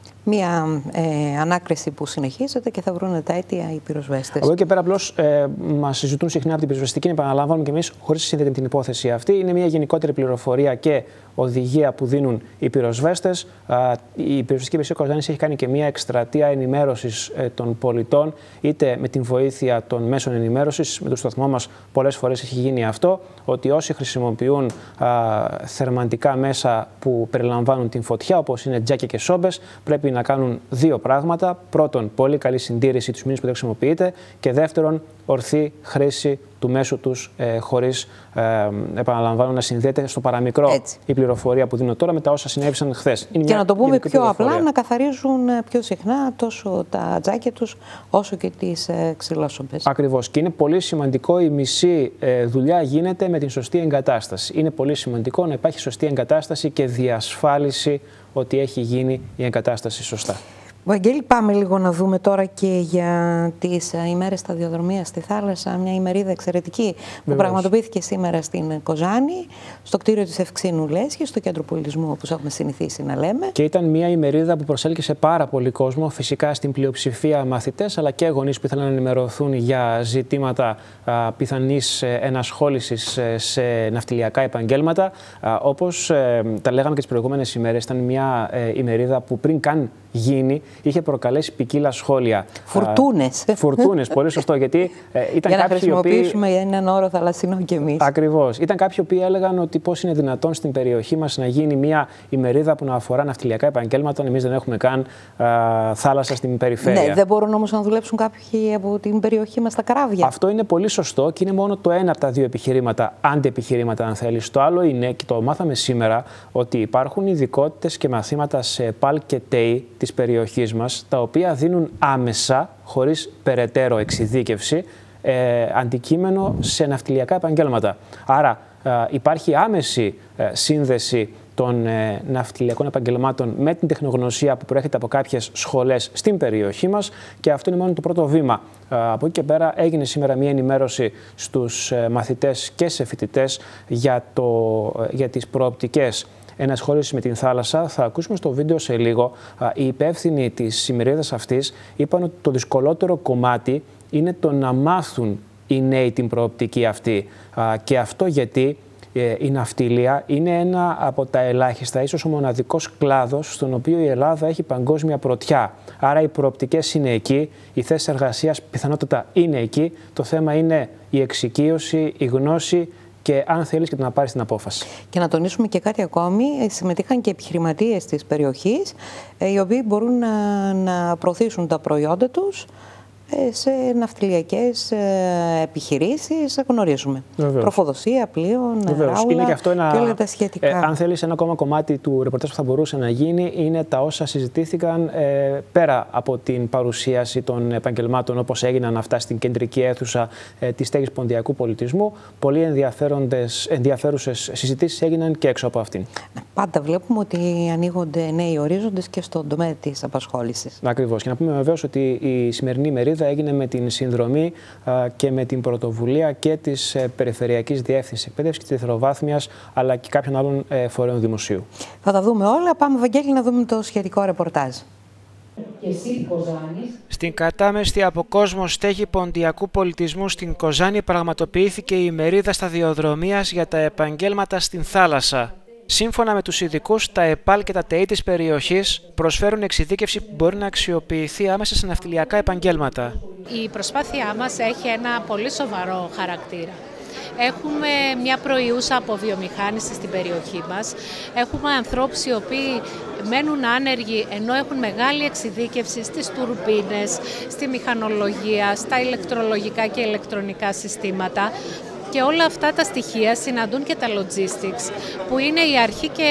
Μία ε, ανάκριση που συνεχίζεται και θα βρουν τα αίτια οι πυροσβέστες. Από εκεί και πέρα, απλώς ε, μας συζητούν συχνά από την πυροσβεστική, να επαναλαμβάνουμε και εμείς, χωρίς να συνδέεται με την υπόθεση αυτή. Είναι μια γενικότερη πληροφορία και οδηγία που δίνουν οι πυροσβέστες. Η πυροσβεστική υπηρεσία Κοζάνης έχει κάνει και μια εκστρατεία ενημέρωσης ε, των πολιτών, είτε με την βοήθεια των μέσων ενημέρωσης. Με το σταθμό μας πολλές φορές έχει γίνει αυτό, ότι όσοι χρησιμοποιούν α, θερμαντικά μέσα που περιλαμβάνουν την φωτιά, όπως είναι τζάκια και σόμπες, πρέπει να κάνουν δύο πράγματα. Πρώτον, πολύ καλή συντήρηση τους μήνες που δεν χρησιμοποιείται, και δεύτερον, ορθή χρήση του μέσου τους, ε, χωρίς, ε, επαναλαμβάνω, να συνδέεται στο παραμικρό Έτσι. η πληροφορία που δίνω τώρα με τα όσα συνέβησαν χθες. Και να το πούμε πιο απλά, να καθαρίζουν πιο συχνά τόσο τα τζάκια τους όσο και τις ε, ξυλόσομπες. Ακριβώς. Και είναι πολύ σημαντικό, η μισή ε, δουλειά γίνεται με την σωστή εγκατάσταση. Είναι πολύ σημαντικό να υπάρχει σωστή εγκατάσταση και διασφάλιση ότι έχει γίνει η εγκατάσταση σωστά. Βαγγέλη, πάμε λίγο να δούμε τώρα και για τις ημέρες σταδιοδρομίας στη θάλασσα. Μια ημερίδα εξαιρετική που Βεβαίως. πραγματοποιήθηκε σήμερα στην Κοζάνη, στο κτίριο της Ευξήνου Λέσχης, στο κέντρο πολιτισμού, όπως έχουμε συνηθίσει να λέμε. Και ήταν μια ημερίδα που προσέλκυσε πάρα πολύ κόσμο, φυσικά στην πλειοψηφία μαθητές, αλλά και γονείς που ήθελαν να ενημερωθούν για ζητήματα α, πιθανής ενασχόλησης σε ναυτιλιακά επαγγέλματα. Α, όπως ε, τα λέγαμε και τις προηγούμενες ημέρες, ήταν μια ε, ημερίδα που πριν καν γίνει, είχε προκαλέσει ποικίλα σχόλια. Φουρτούνες. Φουρτούνες, πολύ σωστό. Γιατί ε, ήταν για να κάποιοι χρησιμοποιήσουμε οποίοι... έναν όρο θαλασσινό κι εμείς. Ακριβώς. Ήταν κάποιοι που έλεγαν ότι πώς είναι δυνατόν στην περιοχή μας να γίνει μια ημερίδα που να αφορά ναυτιλιακά επαγγέλματα, εμείς δεν έχουμε καν α, θάλασσα στην περιφέρεια. Ναι, δεν μπορούν όμως να δουλέψουν κάποιοι από την περιοχή μας στα καράβια. Αυτό είναι πολύ σωστό και είναι μόνο το ένα από τα δύο επιχειρήματα, αντιεπιχειρήματα, αν θέλεις. Το άλλο είναι, και το μάθαμε σήμερα, ότι υπάρχουν ειδικότητες και μαθήματα σε ΠΑΛ και ΤΕΙ της περιοχής μας, τα οποία δίνουν άμεσα, χωρίς περαιτέρω εξειδίκευση, ε, αντικείμενο σε ναυτιλιακά επαγγέλματα. Άρα ε, υπάρχει άμεση ε, σύνδεση των ε, ναυτιλιακών επαγγελμάτων με την τεχνογνωσία που προέρχεται από κάποιες σχολές στην περιοχή μας, και αυτό είναι μόνο το πρώτο βήμα. Ε, από εκεί και πέρα έγινε σήμερα μια ενημέρωση στους ε, μαθητές και σε φοιτητές για, το, ε, για τις προοπτικές ενασχόληση με την θάλασσα. Θα ακούσουμε στο βίντεο σε λίγο. Οι υπεύθυνοι της ημερίδας αυτής είπαν ότι το δυσκολότερο κομμάτι είναι το να μάθουν οι νέοι την προοπτική αυτή. Και αυτό γιατί η ναυτιλία είναι ένα από τα ελάχιστα, ίσως ο μοναδικός κλάδος στον οποίο η Ελλάδα έχει παγκόσμια πρωτιά. Άρα οι προοπτικές είναι εκεί, οι θέσεις εργασίας πιθανότατα είναι εκεί. Το θέμα είναι η εξοικείωση, η γνώση και αν θέλεις και το να πάρεις την απόφαση. Και να τονίσουμε και κάτι ακόμη, συμμετείχαν και επιχειρηματίες της περιοχής, οι οποίοι μπορούν να, να προωθήσουν τα προϊόντα τους σε ναυτιλιακές επιχειρήσεις, γνωρίζουμε. Βεβαίως. Τροφοδοσία, πλοίων, ράουλα και, είναι και, αυτό ένα, και όλα τα σχετικά. Ε, αν θέλεις, ένα ακόμα κομμάτι του ρεπορτάζ που θα μπορούσε να γίνει είναι τα όσα συζητήθηκαν ε, πέρα από την παρουσίαση των επαγγελμάτων όπως έγιναν αυτά στην κεντρική αίθουσα ε, της στέγης Ποντιακού Πολιτισμού. Πολύ ενδιαφέρουσες συζητήσεις έγιναν και έξω από αυτήν. Πάντα βλέπουμε ότι ανοίγονται νέοι ορίζοντες και στον τομέα της απασχόλησης. Ακριβώς. Και να πούμε βεβαίως ότι η σημερινή μερίδα έγινε με την συνδρομή α, και με την πρωτοβουλία και της ε, Περιφερειακής Διεύθυνσης Εκπαίδευσης και της Δευτεροβάθμιας, αλλά και κάποιων άλλων ε, φορέων δημοσίου. Θα τα δούμε όλα. Πάμε, Βαγγέλη, να δούμε το σχετικό ρεπορτάζ. Και εσύ, Κοζάνης. Στην κατάμεστη από κόσμο στέγη Ποντιακού Πολιτισμού στην Κοζάνη πραγματοποιήθηκε η ημερίδα σταδιοδρομίας για τα επαγγέλματα στην θάλασσα. Σύμφωνα με τους ειδικούς, τα ΕΠΑΛ και τα ΤΕΗ της περιοχής προσφέρουν εξειδίκευση που μπορεί να αξιοποιηθεί άμεσα σε ναυτιλιακά επαγγέλματα. Η προσπάθειά μας έχει ένα πολύ σοβαρό χαρακτήρα. Έχουμε μια προϊούσα αποβιομηχάνηση στην περιοχή μας. Έχουμε ανθρώπους οι οποίοι μένουν άνεργοι ενώ έχουν μεγάλη εξειδίκευση στις τουρμπίνες, στη μηχανολογία, στα ηλεκτρολογικά και ηλεκτρονικά συστήματα. Και όλα αυτά τα στοιχεία συναντούν και τα logistics, που είναι η αρχή και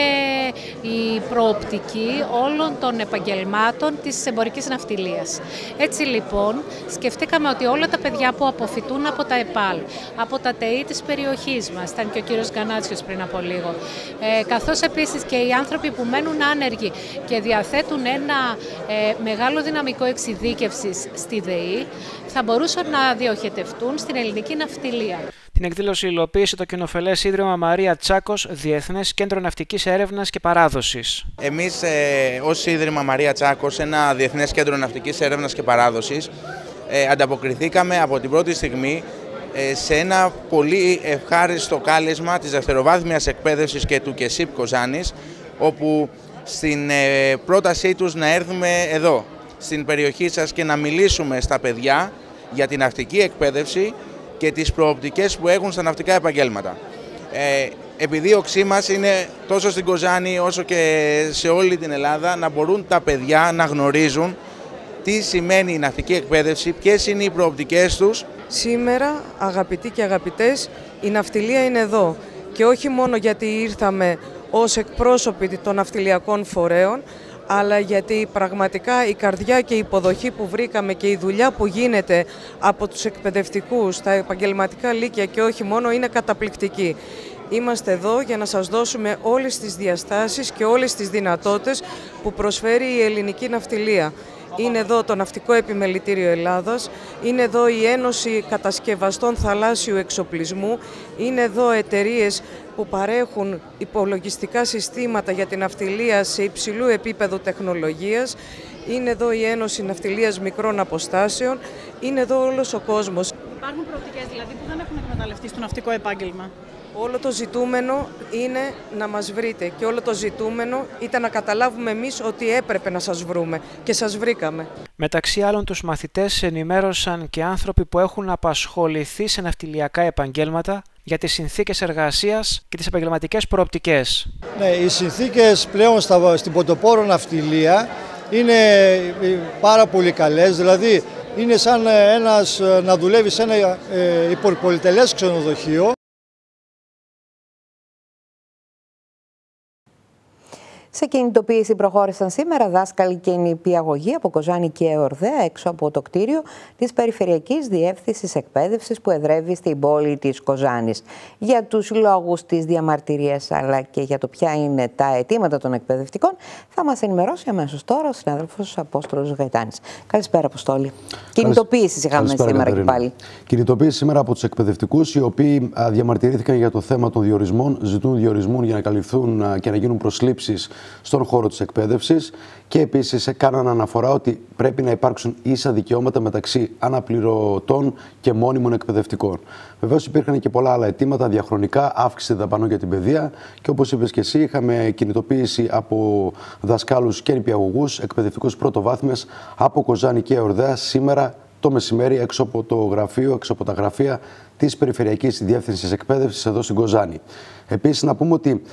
η προοπτική όλων των επαγγελμάτων της εμπορικής ναυτιλίας. Έτσι λοιπόν, σκεφτήκαμε ότι όλα τα παιδιά που αποφοιτούν από τα ΕΠΑΛ, από τα ΤΕΗ της περιοχής μας, ήταν και ο κύριος Γκανάτσιος πριν από λίγο, ε, καθώς επίσης και οι άνθρωποι που μένουν άνεργοι και διαθέτουν ένα ε, μεγάλο δυναμικό εξειδίκευσης στη ΔΕΗ, θα μπορούσαν να διοχετευτούν στην ελληνική ναυτιλία. Την εκδήλωση υλοποίησε το κοινοφελές Ίδρυμα Μαρία Τσάκος, Διεθνές Κέντρο Ναυτικής Έρευνας και Παράδοσης. Εμείς, ε, ως Ίδρυμα Μαρία Τσάκος, ένα Διεθνές Κέντρο Ναυτικής Έρευνας και Παράδοσης, ε, ανταποκριθήκαμε από την πρώτη στιγμή ε, σε ένα πολύ ευχάριστο κάλεσμα της δευτεροβάθμιας εκπαίδευσης και του ΚΕΣΥΠ Κοζάνης, όπου στην ε, πρότασή τους να έρθουμε εδώ, στην περιοχή σας, και να μιλήσουμε στα παιδιά για την ναυτική εκπαίδευση και τις προοπτικές που έχουν στα ναυτικά επαγγέλματα. Ε, επιδίωξή μας είναι τόσο στην Κοζάνη όσο και σε όλη την Ελλάδα να μπορούν τα παιδιά να γνωρίζουν τι σημαίνει η ναυτική εκπαίδευση, ποιες είναι οι προοπτικές τους. Σήμερα, αγαπητοί και αγαπητές, η ναυτιλία είναι εδώ και όχι μόνο γιατί ήρθαμε ως εκπρόσωποι των ναυτιλιακών φορέων, αλλά γιατί πραγματικά η καρδιά και η υποδοχή που βρήκαμε και η δουλειά που γίνεται από τους εκπαιδευτικούς, τα επαγγελματικά λύκεια και όχι μόνο, είναι καταπληκτική. Είμαστε εδώ για να σας δώσουμε όλες τις διαστάσεις και όλες τις δυνατότητες που προσφέρει η ελληνική ναυτιλία. Είναι εδώ το Ναυτικό Επιμελητήριο Ελλάδας, είναι εδώ η Ένωση Κατασκευαστών Θαλάσσιου Εξοπλισμού, είναι εδώ εταιρείες που παρέχουν υπολογιστικά συστήματα για την ναυτιλία σε υψηλού επίπεδου τεχνολογίας, είναι εδώ η Ένωση Ναυτιλίας Μικρών Αποστάσεων, είναι εδώ όλος ο κόσμος. Υπάρχουν προοπτικές δηλαδή που δεν έχουν εκμεταλλευτεί στο ναυτικό επάγγελμα. Όλο το ζητούμενο είναι να μας βρείτε και όλο το ζητούμενο ήταν να καταλάβουμε εμείς ότι έπρεπε να σας βρούμε και σας βρήκαμε. Μεταξύ άλλων, τους μαθητές ενημέρωσαν και άνθρωποι που έχουν απασχοληθεί σε ναυτιλιακά επαγγέλματα για τις συνθήκες εργασίας και τις επαγγελματικές προοπτικές. Ναι, οι συνθήκες πλέον στα, στην πρωτοπόρο ναυτιλία είναι πάρα πολύ καλές, δηλαδή είναι σαν ένας να δουλεύει σε ένα ε, υπερπολιτελές ξενοδοχείο. Σε κινητοποίηση προχώρησαν σήμερα δάσκαλοι και νηπιαγωγοί από Κοζάνη και Εορδαία έξω από το κτίριο της Περιφερειακής Διεύθυνσης Εκπαίδευσης που εδρεύει στην πόλη της Κοζάνης. Για τους λόγους της διαμαρτυρίας αλλά και για το ποια είναι τα αιτήματα των εκπαιδευτικών θα μας ενημερώσει αμέσως τώρα ο συνάδελφος Απόστολος Γαϊτάνης. Καλησπέρα, Αποστόλη. Κινητοποίηση είχαμε σήμερα Κατερίνα. Και πάλι. Κινητοποίηση σήμερα από τους εκπαιδευτικούς οι οποίοι διαμαρτυρήθηκαν για το θέμα των διορισμών, ζητούν διορισμών για να καλυφθούν και να γίνουν προσλήψεις στον χώρο της εκπαίδευσης και επίσης έκαναν αναφορά ότι πρέπει να υπάρξουν ίσα δικαιώματα μεταξύ αναπληρωτών και μόνιμων εκπαιδευτικών. Βεβαίως υπήρχαν και πολλά άλλα αιτήματα διαχρονικά, αύξηση δαπανών για την παιδεία και όπως είπες και εσύ, είχαμε κινητοποίηση από δασκάλους και νηπιαγωγούς, εκπαιδευτικούς πρωτοβάθμιας από Κοζάνη και Εορδαία σήμερα το μεσημέρι έξω από το γραφείο, έξω από τα γραφεία της Περιφερειακής Διεύθυνσης Εκπαίδευσης εδώ στην Κοζάνη. Επίσης να πούμε ότι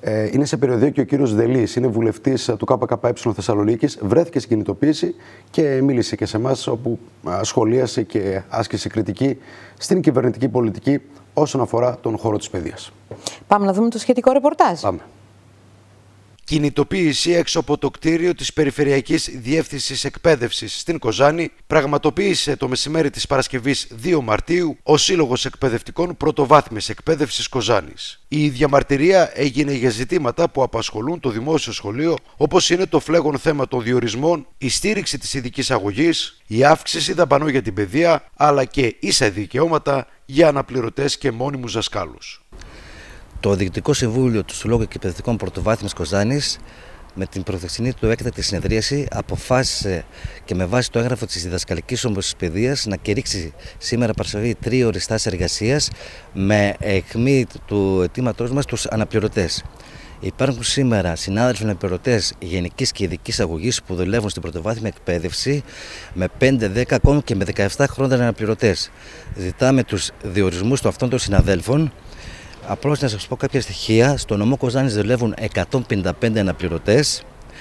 Ε, είναι σε περιοδείο και ο κύριος Δελής, είναι βουλευτής του ΚΚΕ Θεσσαλονίκης, βρέθηκε στην κινητοποίηση και μίλησε και σε εμάς, όπου σχολίασε και άσκησε κριτική στην κυβερνητική πολιτική όσον αφορά τον χώρο της παιδείας. Πάμε να δούμε το σχετικό ρεπορτάζ. Πάμε. Κινητοποίηση έξω από το κτίριο της Περιφερειακής Διεύθυνσης Εκπαίδευσης στην Κοζάνη πραγματοποίησε το μεσημέρι της Παρασκευής δύο Μαρτίου ο Σύλλογος Εκπαιδευτικών Πρωτοβάθμιας Εκπαίδευσης Κοζάνης. Η διαμαρτυρία έγινε για ζητήματα που απασχολούν το δημόσιο σχολείο, όπως είναι το φλέγον θέμα των διορισμών, η στήριξη της ειδικής αγωγής, η αύξηση δαπανών για την παιδεία, αλλά και ίσα δικαιώματα για αναπληρωτές και μόνιμους δασκάλους. Το Διοικητικό Συμβούλιο του Συλλόγου Εκπαιδευτικών Πρωτοβάθμιας Κοζάνης, με την προχθεσινή του έκτακτη συνεδρίαση, αποφάσισε και με βάση το έγγραφο της Διδασκαλικής Ομοσπονδίας να κηρύξει σήμερα Παρασκευή τρίωρη στάση εργασίας με αιχμή του αιτήματός μας τους αναπληρωτές. Υπάρχουν σήμερα συνάδελφοι αναπληρωτές γενικής και ειδικής αγωγής που δουλεύουν στην πρωτοβάθμια εκπαίδευση με πέντε, δέκα, ακόμη και με δεκαεπτά χρόνια αναπληρωτές. Ζητάμε τους διορισμούς των αυτών των συναδέλφων. Απλώς να σας πω κάποια στοιχεία. Στο νομό Κοζάνης δουλεύουν εκατόν πενήντα πέντε αναπληρωτές.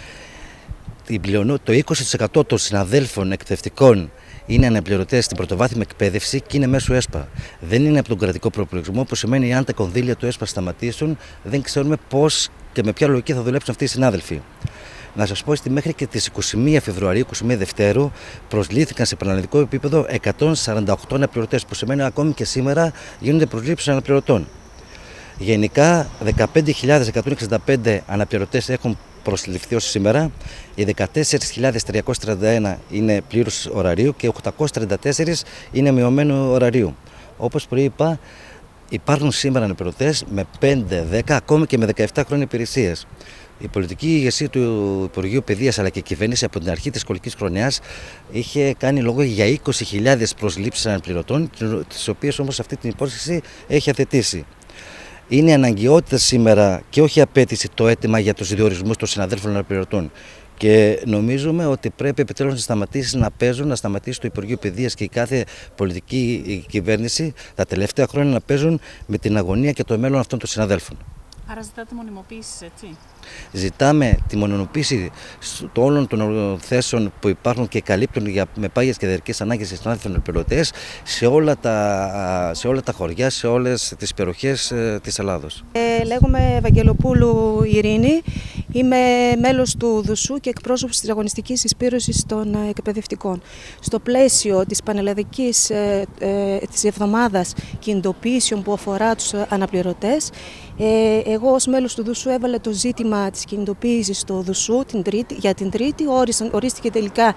Το είκοσι τοις εκατό των συναδέλφων εκπαιδευτικών είναι αναπληρωτές στην πρωτοβάθμια εκπαίδευση και είναι μέσω ΕΣΠΑ. Δεν είναι από τον κρατικό προπολογισμό, που σημαίνει αν τα κονδύλια του ΕΣΠΑ σταματήσουν, δεν ξέρουμε πώς και με ποια λογική θα δουλέψουν αυτοί οι συνάδελφοι. Να σας πω ότι μέχρι και τις είκοσι μία Φεβρουαρίου, είκοσι μία Δευτέρου, προσλήφθηκαν σε πανελλαδικό επίπεδο εκατόν σαράντα οκτώ αναπληρωτές, που σημαίνει ακόμη και σήμερα γίνονται προσλήψεις αναπληρωτών. Γενικά, δεκαπέντε χιλιάδες εκατόν εξήντα πέντε αναπληρωτές έχουν προσληφθεί ως σήμερα, οι δεκατέσσερις χιλιάδες τριακόσιοι τριάντα ένα είναι πλήρους ωραρίου και οκτακόσιοι τριάντα τέσσερα είναι μειωμένου ωραρίου. Όπως προείπα, υπάρχουν σήμερα αναπληρωτές με πέντε, δέκα, ακόμη και με δεκαεπτά χρόνια υπηρεσίας. Η πολιτική ηγεσία του Υπουργείου Παιδείας αλλά και η κυβέρνηση από την αρχή της σχολικής χρονιάς είχε κάνει λόγο για είκοσι χιλιάδες προσλήψεις αναπληρωτών, τις οποίες όμως αυτή την υπόσχεση έχει αθετήσει. Είναι αναγκαιότητα σήμερα και όχι απέτηση το αίτημα για τους διορισμούς των συναδέλφων αναπληρωτών. Και νομίζουμε ότι πρέπει επιτέλους να σταματήσει να παίζουν, να σταματήσει το Υπουργείο Παιδείας και η κάθε πολιτική κυβέρνηση τα τελευταία χρόνια να παίζουν με την αγωνία και το μέλλον αυτών των συναδέλφων. Άρα ζητάτε μονιμοποίησης, έτσι. Ζητάμε τη μονιμοποίηση όλων των θέσεων που υπάρχουν και καλύπτουν για, με πάγιες και διαρκείς ανάγκες οι συνάδελφοι αναπληρωτές σε, σε όλα τα χωριά, σε όλες τις περιοχές ε, της Ελλάδος. Ε, λέγομαι Ευαγγελοπούλου Ειρήνη, είμαι μέλος του ΔΟΣΟΥ και εκπρόσωπος της αγωνιστικής συσπήρωσης των εκπαιδευτικών. Στο πλαίσιο της πανελλαδικής ε, ε, της εβδομάδας κινητοποιήσεων που αφορά τους αναπληρωτές, Ε, εγώ ως μέλος του ΔΟΣΟΥ έβαλα το ζήτημα της κινητοποίησης στο ΔΟΣΟΥ την τρίτη, για την Τρίτη. Όρισαν, ορίστηκε τελικά,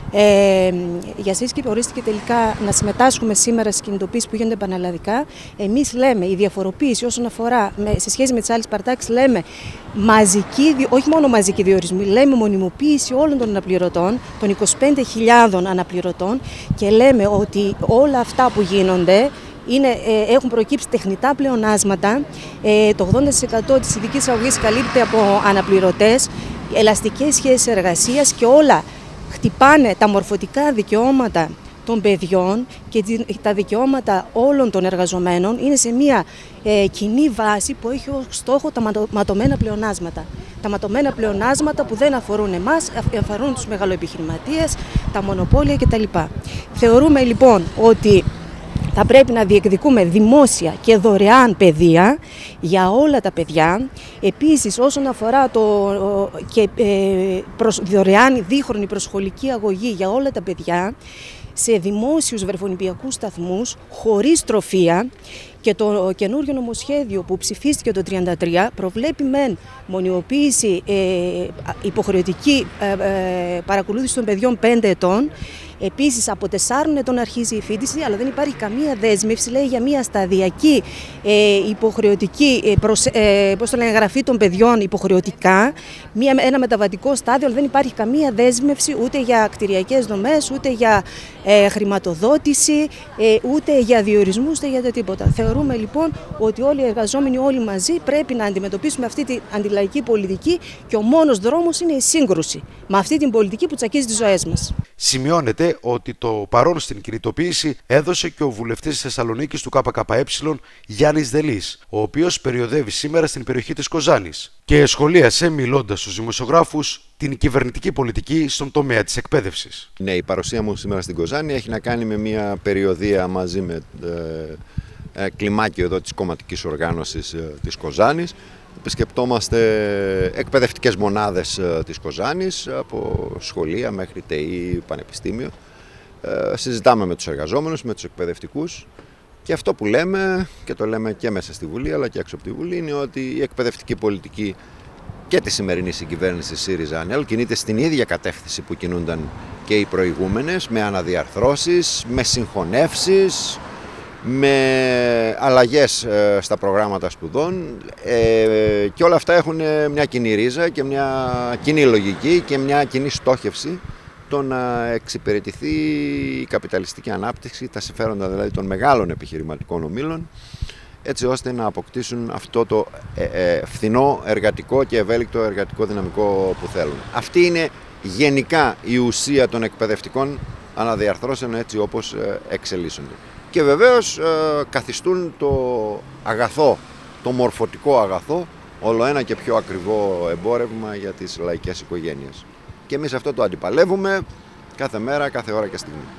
ε, για σύσκεψη ορίστηκε τελικά να συμμετάσχουμε σήμερα στις κινητοποίησεις που γίνονται πανελλαδικά. Εμείς λέμε η διαφοροποίηση όσον αφορά με, σε σχέση με τις άλλες παρτάξεις, λέμε μαζική, όχι μόνο μαζική διορισμή, λέμε μονιμοποίηση όλων των αναπληρωτών, των είκοσι πέντε χιλιάδων αναπληρωτών, και λέμε ότι όλα αυτά που γίνονται Είναι, ε, έχουν προκύψει τεχνητά πλεονάσματα, ε, το ογδόντα τοις εκατό της ειδικής αγωγής καλύπτεται από αναπληρωτές, ελαστικές σχέσεις εργασίας και όλα χτυπάνε τα μορφωτικά δικαιώματα των παιδιών και τα δικαιώματα όλων των εργαζομένων. Είναι σε μια ε, κοινή βάση που έχει ως στόχο τα ματωμένα πλεονάσματα. Τα ματωμένα πλεονάσματα που δεν αφορούν εμάς, αφορούν τους μεγαλοεπιχειρηματίες, τα μονοπόλια κτλ. Θεωρούμε λοιπόν ότι θα πρέπει να διεκδικούμε δημόσια και δωρεάν παιδεία για όλα τα παιδιά. Επίσης, όσον αφορά το και, ε, προς, δωρεάν δίχρονη προσχολική αγωγή για όλα τα παιδιά, σε δημόσιους βρεφονιπιακούς σταθμούς, χωρίς τροφία, και το καινούριο νομοσχέδιο που ψηφίστηκε το τριάντα τρία προβλέπει μεν μονιμοποίηση ε, υποχρεωτική ε, ε, παρακολούθηση των παιδιών πέντε ετών. Επίσης, από τεσσάρων ετών αρχίζει η φοιτηση, αλλά δεν υπάρχει καμία δέσμευση, λέει, για μια σταδιακή ε, υποχρεωτική ε, προς, ε, πώς το λένε, εγγραφή των παιδιών υποχρεωτικά, μια, ένα μεταβατικό στάδιο, αλλά δεν υπάρχει καμία δέσμευση ούτε για κτηριακές δομές, ούτε για ε, χρηματοδότηση, ε, ούτε για διορισμούς, ούτε για το τίποτα. Θεωρούμε λοιπόν ότι όλοι οι εργαζόμενοι, όλοι μαζί, πρέπει να αντιμετωπίσουμε αυτή την αντιλαϊκή πολιτική και ο μόνος δρόμος είναι η σύγκρουση με αυτή την πολιτική που τσακίζει τις ζωές μας. Σημειώνεται ότι το παρόν στην κινητοποίηση έδωσε και ο βουλευτής της Θεσσαλονίκης του ΚΚΕ Γιάννης Δελής, ο οποίος περιοδεύει σήμερα στην περιοχή της Κοζάνης και σχολίασε, μιλώντας στους δημοσιογράφους, την κυβερνητική πολιτική στον τομέα της εκπαίδευσης. Ναι, η παρουσία μου σήμερα στην Κοζάνη έχει να κάνει με μια περιοδεία μαζί με ε, ε, κλιμάκιο εδώ της κομματικής οργάνωσης ε, της Κοζάνης. Επισκεπτόμαστε εκπαιδευτικές μονάδες ε, της Κοζάνης, από σχολεία μέχρι ΤΕΙ, πανεπιστήμιο. Ε, συζητάμε με τους εργαζόμενους, με τους εκπαιδευτικούς. Και αυτό που λέμε, και το λέμε και μέσα στη Βουλή αλλά και έξω από τη Βουλή, είναι ότι η εκπαιδευτική πολιτική και τη σημερινή συγκυβέρνηση ΣΥΡΙΖΑ-ΑΝΕΛ κινείται στην ίδια κατεύθυνση που κινούνταν και οι προηγούμενες, με αναδιαρθρώσεις, με συγχωνεύσεις, με αλλαγές ε, στα προγράμματα σπουδών ε, και όλα αυτά έχουν μια κοινή ρίζα και μια κοινή λογική και μια κοινή στόχευση, το να εξυπηρετηθεί η καπιταλιστική ανάπτυξη, τα συμφέροντα δηλαδή των μεγάλων επιχειρηματικών ομίλων, έτσι ώστε να αποκτήσουν αυτό το ε, ε, φθηνό εργατικό και ευέλικτο εργατικό δυναμικό που θέλουν. Αυτή είναι γενικά η ουσία των εκπαιδευτικών αναδιαρθρώσεων, έτσι όπως ε, εξελίσσονται. Και βεβαίως ε, καθιστούν το αγαθό, το μορφωτικό αγαθό, όλο ένα και πιο ακριβό εμπόρευμα για τις λαϊκές οικογένειες. Και εμείς αυτό το αντιπαλεύουμε κάθε μέρα, κάθε ώρα και στιγμή.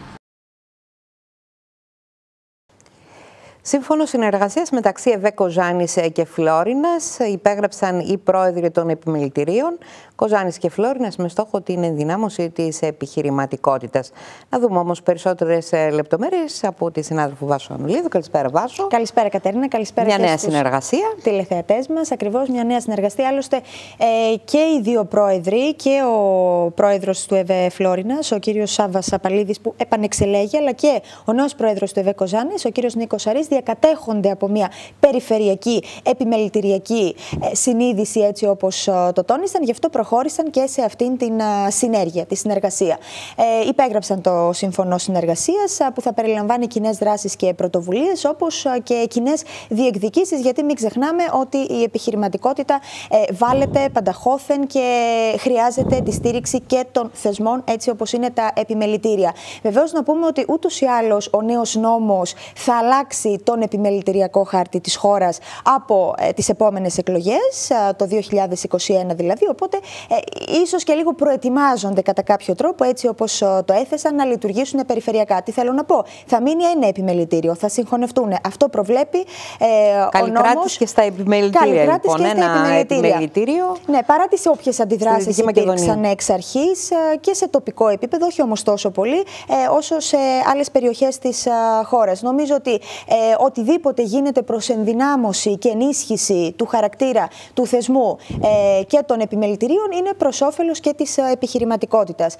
Σύμφωνο συνεργασίας μεταξύ ΕΒΕ Κοζάνης και Φλόρινας υπέγραψαν οι πρόεδροι των επιμελητηρίων Κοζάνης και Φλόρινας με στόχο την ενδυνάμωση της επιχειρηματικότητας. Να δούμε όμως περισσότερες λεπτομέρειες από τη συνάδελφο Βάσο Ανουλίδου. Καλησπέρα, Βάσο. Καλησπέρα, Κατερίνα. Καλησπέρα μια και νέα στους συνεργασία. Τηλεθεατές μας. Ακριβώς, μια νέα συνεργασία. Άλλωστε, ε, και οι δύο πρόεδροι, και ο πρόεδρος του ΕΒΕ Φλόρινας, ο κύριος Σάββας Απαλίδης, που επανεξελέγει, αλλά και ο νέος πρόεδρος του ΕΒΕ Κοζάνης, ο κύριος Νίκος Αρής, διακατέχονται από μια περιφερειακή επιμελητηριακή συνείδηση, έτσι όπως το τόνισαν. Γι' αυτό προχώρησαν και σε αυτήν την συνέργεια, τη συνεργασία. Ε, υπέγραψαν το σύμφωνο συνεργασίας που θα περιλαμβάνει κοινές δράσεις και πρωτοβουλίες, όπως και κοινές διεκδικήσεις, γιατί μην ξεχνάμε ότι η επιχειρηματικότητα ε, βάλεται πανταχώθεν και χρειάζεται τη στήριξη και των θεσμών, έτσι όπως είναι τα επιμελητήρια. Βεβαίως, να πούμε ότι ούτως ή άλλως ο νέος νόμος θα αλλάξει τον επιμελητηριακό χάρτη της χώρας από ε, τις επόμενες εκλογές, ε, το δύο χιλιάδες είκοσι ένα δηλαδή, οπότε ε, ίσως και λίγο προετοιμάζονται κατά κάποιο τρόπο, έτσι όπως ε, το έθεσαν, να λειτουργήσουν περιφερειακά. Τι θέλω να πω, θα μείνει ένα επιμελητήριο, θα συγχωνευτούν. Αυτό προβλέπει ε, ο νόμος. Και στα επιμελητήρια, λοιπόν, και στα ένα επιμελητήριο. Ναι, παρά τις όποιες αντιδράσεις υπήρξαν εξ αρχής ε, και σε τοπικό επίπεδο, όχι όμως τόσο πολύ, ε, όσο σε άλλες περιοχές της ε, χώρας. Νομίζω ότι ε, οτιδήποτε γίνεται προς ενδυνάμωση και ενίσχυση του χαρακτήρα του θεσμού ε, και των επιμελητηρίων είναι προς όφελος και της ε, επιχειρηματικότητας.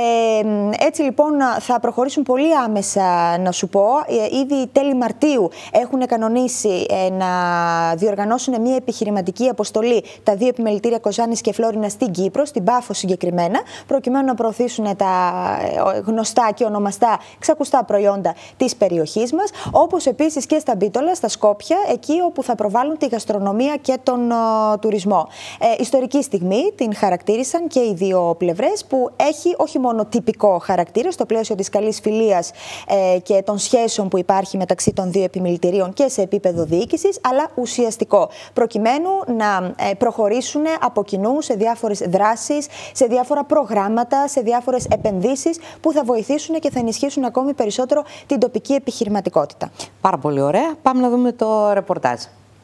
Ε, έτσι λοιπόν θα προχωρήσουν πολύ άμεσα, να σου πω. Ε, ήδη τέλη Μαρτίου έχουν κανονίσει ε, να διοργανώσουν μια επιχειρηματική αποστολή τα δύο επιμελητήρια Κοζάνης και Φλόρινα στην Κύπρο, στην Πάφο συγκεκριμένα, προκειμένου να προωθήσουν τα γνωστά και ονομαστά ξακουστά προϊόντα της περιοχής μας, όπως επίσης και στα Μπίτολα, στα Σκόπια, εκεί όπου θα προβάλλουν τη γαστρονομία και τον uh, τουρισμό. Ε, ιστορική στιγμή την χαρακτήρισαν και οι δύο πλευρές, που έχει όχι μόνο τυπικό χαρακτήρα στο πλαίσιο της καλής φιλίας ε, και των σχέσεων που υπάρχει μεταξύ των δύο επιμελητηρίων και σε επίπεδο διοίκησης, αλλά ουσιαστικό, προκειμένου να ε, προχωρήσουν από κοινού σε διάφορες δράσεις, σε διάφορα προγράμματα, σε διάφορες επενδύσεις που θα βοηθήσουν και θα ενισχύσουν ακόμη περισσότερο την τοπική επιχειρηματικότητα. Πάρα πολύ ωραία. Πάμε να δούμε το ρεπορτάζ.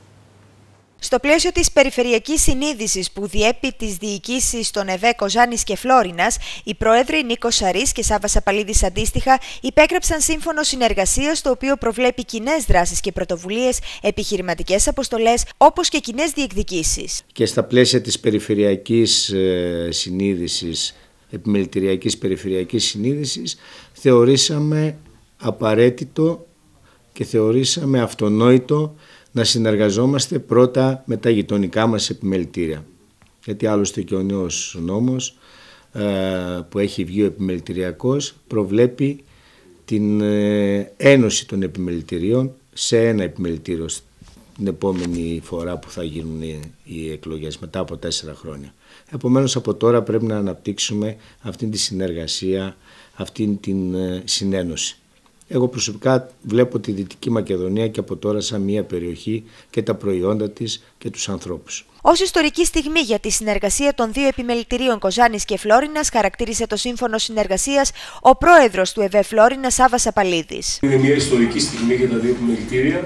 Στο πλαίσιο της περιφερειακής συνείδησης που διέπει τις διοικήσεις των ΕΒΕ Κοζάνης και Φλόρινας, οι πρόεδροι Νίκος Αρής και Σάββας Απαλίδης αντίστοιχα υπέγραψαν σύμφωνο συνεργασίας, το οποίο προβλέπει κοινές δράσεις και πρωτοβουλίες, επιχειρηματικές αποστολές, όπως και κοινές διεκδικήσεις. Και στα πλαίσια της περιφερειακής συνείδησης, επιμελητηριακής περιφερειακής συνείδησης, θεωρήσαμε απαραίτητο και θεωρήσαμε αυτονόητο να συνεργαζόμαστε πρώτα με τα γειτονικά μας επιμελητήρια. Γιατί άλλωστε και ο νέος νόμος που έχει βγει ο επιμελητηριακός προβλέπει την ένωση των επιμελητηρίων σε ένα επιμελητήριο την επόμενη φορά που θα γίνουν οι εκλογές, μετά από τέσσερα χρόνια. Επομένως, από τώρα πρέπει να αναπτύξουμε αυτή τη συνεργασία, αυτή την συνένωση. Εγώ προσωπικά βλέπω τη Δυτική Μακεδονία και από τώρα σαν μια περιοχή και τα προϊόντα της και τους ανθρώπους. Ως ιστορική στιγμή για τη συνεργασία των δύο επιμελητηρίων Κοζάνης και Φλόρινας χαρακτήρισε το σύμφωνο συνεργασίας ο πρόεδρος του ΕΒΕ Φλόρινα, Σάββας Απαλίδης. Είναι μια ιστορική στιγμή για τα δύο επιμελητήρια.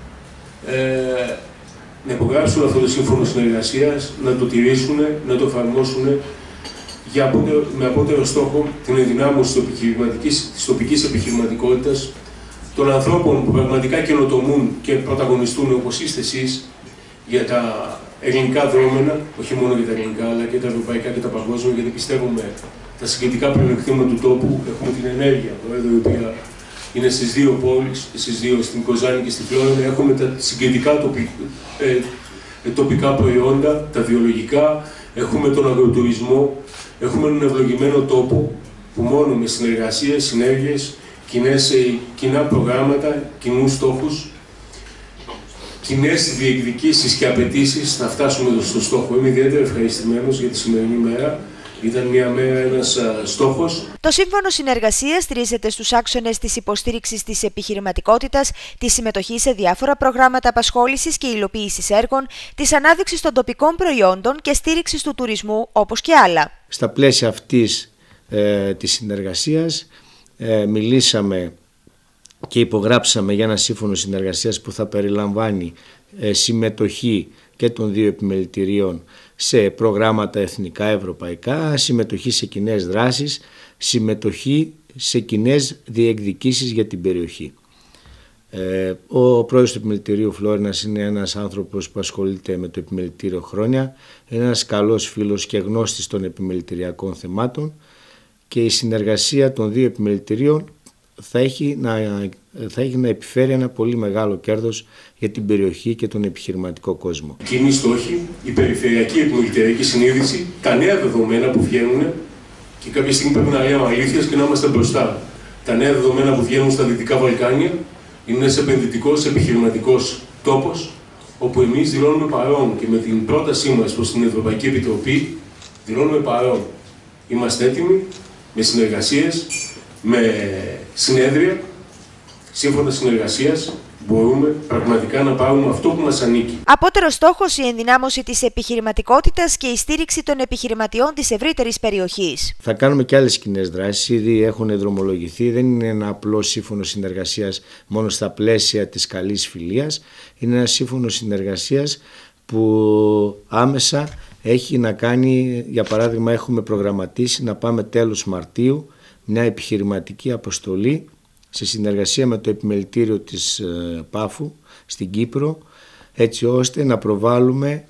Ε, να υπογράψουν αυτό το σύμφωνο συνεργασίας, να το τηρήσουν, να το εφαρμόσουν για απότερο, με απότερο στόχο την ενδυνάμωση της τοπικής επιχειρηματικότητας, των ανθρώπων που πραγματικά καινοτομούν και πρωταγωνιστούν όπως είστε εσείς για τα ελληνικά δρόμενα, όχι μόνο για τα ελληνικά αλλά και τα ευρωπαϊκά και τα παγκόσμια, γιατί πιστεύουμε τα συγκριτικά πλεονεκτήματα του τόπου. Έχουμε την ενέργεια εδώ, η οποία είναι στις δύο πόλεις, στις δύο, στην Κοζάνη και στη Φλόρινα. Έχουμε τα συγκριτικά τοπικά, ε, τοπικά προϊόντα, τα βιολογικά, έχουμε τον αγροτουρισμό. Έχουμε έναν ευλογημένο τόπο που μόνο με συνεργασίες, συνέργειες, κοινά προγράμματα, κοινούς στόχους, κοινές διεκδικήσεις και απαιτήσεις να φτάσουμε στο στόχο. Είμαι ιδιαίτερα ευχαριστημένος για τη σημερινή μέρα. Ήταν μια μέρα, ένας στόχος. Το Σύμφωνο Συνεργασίας στηρίζεται στους άξονες της υποστήριξης της επιχειρηματικότητας, τη συμμετοχή σε διάφορα προγράμματα απασχόλησης και υλοποίησης έργων, της ανάδειξης των τοπικών προϊόντων και στήριξης του τουρισμού, όπως και άλλα. Στα πλαίσια αυτής ε, της συνεργασίας ε, μιλήσαμε και υπογράψαμε για ένα σύμφωνο συνεργασίας που θα περιλαμβάνει ε, συμμετοχή και των δύο επιμελητηρίων σε προγράμματα εθνικά, ευρωπαϊκά, συμμετοχή σε κοινές δράσεις, συμμετοχή σε κοινές διεκδικήσεις για την περιοχή. Ε, ο πρόεδρος του Επιμελητηρίου Φλόρινας είναι ένας άνθρωπος που ασχολείται με το επιμελητήριο χρόνια, είναι ένας καλός φίλος και γνώστης των επιμελητηριακών θεμάτων και η συνεργασία των δύο επιμελητηρίων θα έχει να, θα έχει να επιφέρει ένα πολύ μεγάλο κέρδος για την περιοχή και τον επιχειρηματικό κόσμο. Κοινή στόχη, η περιφερειακή επιμελητηριακή συνείδηση, τα νέα δεδομένα που βγαίνουν και κάποια στιγμή πρέπει να λέμε αλήθειες και να είμαστε μπροστά. Τα νέα δεδομένα που βγαίνουν στα Δυτικά Βαλκάνια είναι ένας επενδυτικός, επιχειρηματικός τόπος όπου εμείς δηλώνουμε παρόν και με την πρότασή μας προς την Ευρωπαϊκή Επιτροπή δηλώνουμε παρόν. Είμαστε έτοιμοι με συνεργασίες, με συνέδρια, σύμφωνα συνεργασίας, μπορούμε πραγματικά να πάρουμε αυτό που μας ανήκει. Απότερο στόχος η ενδυνάμωση της επιχειρηματικότητας και η στήριξη των επιχειρηματιών της ευρύτερης περιοχής. Θα κάνουμε και άλλες κοινές δράσεις, ήδη έχουν δρομολογηθεί, δεν είναι ένα απλό σύμφωνο συνεργασίας μόνο στα πλαίσια της καλής φιλίας, είναι ένα σύμφωνο συνεργασίας που άμεσα έχει να κάνει, για παράδειγμα έχουμε προγραμματίσει να πάμε τέλος Μαρτίου μια επιχειρηματική αποστολή σε συνεργασία με το επιμελητήριο της Πάφου στην Κύπρο, έτσι ώστε να προβάλλουμε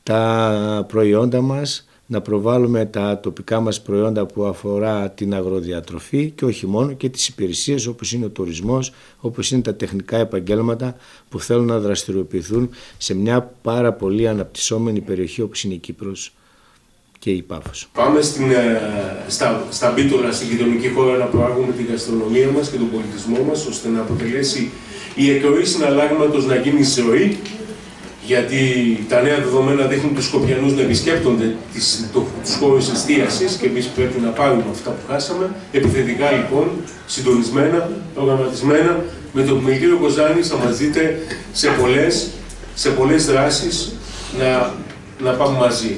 τα προϊόντα μας, να προβάλλουμε τα τοπικά μας προϊόντα που αφορά την αγροδιατροφή και όχι μόνο, και τις υπηρεσίες όπως είναι ο τουρισμός, όπως είναι τα τεχνικά επαγγέλματα που θέλουν να δραστηριοποιηθούν σε μια πάρα πολύ αναπτυσσόμενη περιοχή όπως είναι η Κύπρος και η Πάφος. Πάμε στην, στα, στα Μπίτολα, στην γειτονική χώρα, να προάγουμε την γαστρονομία μας και τον πολιτισμό μας, ώστε να αποτελέσει η εκροή συναλλάγματος να γίνει ζωή, γιατί τα νέα δεδομένα δείχνουν τους Σκοπιανούς να επισκέπτονται τις, το, τους χώρους εστίασης και εμείς πρέπει να πάρουμε αυτά που χάσαμε. Επιθετικά λοιπόν, συντονισμένα, προγραμματισμένα, με το Επιμελητήριο Κοζάνης θα μας δείτε σε πολλές, σε πολλές δράσεις να, να πάμε μαζί.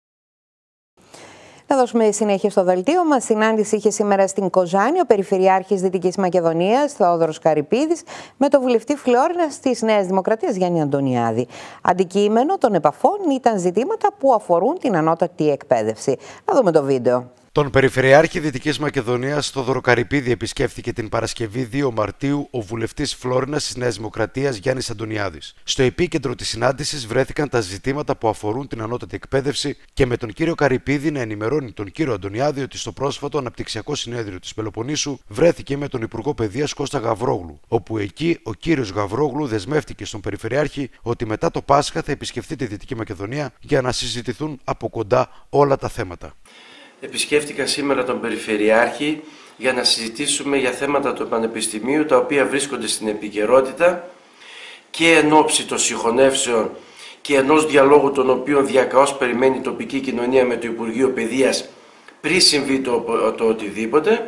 Να δώσουμε συνέχεια στο δελτίο μας. Συνάντηση είχε σήμερα στην Κοζάνη ο Περιφερειάρχης Δυτικής Μακεδονίας, Θεόδωρος Καρυπίδης, με τον βουλευτή Φλόρινας της Νέας Δημοκρατίας, Γιάννη Αντωνιάδη. Αντικείμενο των επαφών ήταν ζητήματα που αφορούν την ανώτατη εκπαίδευση. Να δούμε το βίντεο. Τον Περιφερειάρχη Δυτικής Μακεδονίας, Θεόδωρο Καρυπίδη, επισκέφθηκε την Παρασκευή δύο Μαρτίου ο βουλευτής Φλόρινας της Νέας Δημοκρατίας, Γιάννης Αντωνιάδης. Στο επίκεντρο της συνάντησης βρέθηκαν τα ζητήματα που αφορούν την ανώτατη εκπαίδευση και με τον κύριο Καρυπίδη να ενημερώνει τον κύριο Αντωνιάδη ότι στο πρόσφατο αναπτυξιακό συνέδριο της Πελοποννήσου βρέθηκε με τον Υπουργό Παιδείας Κώστα Γαβρόγλου, όπου εκεί ο κύριος Γαβρόγλου δεσμεύτηκε στον Περιφερειάρχη ότι μετά το Πάσχα θα επισκεφτεί τη Δυτική Μακεδονία για να συζητηθούν από κοντά όλα τα θέματα. Επισκέφτηκα σήμερα τον Περιφερειάρχη για να συζητήσουμε για θέματα του Πανεπιστημίου, τα οποία βρίσκονται στην επικαιρότητα και εν ώψη των συγχωνεύσεων και ενός διαλόγου τον οποίο διακαώς περιμένει η τοπική κοινωνία με το Υπουργείο Παιδείας πριν συμβεί το, το οτιδήποτε,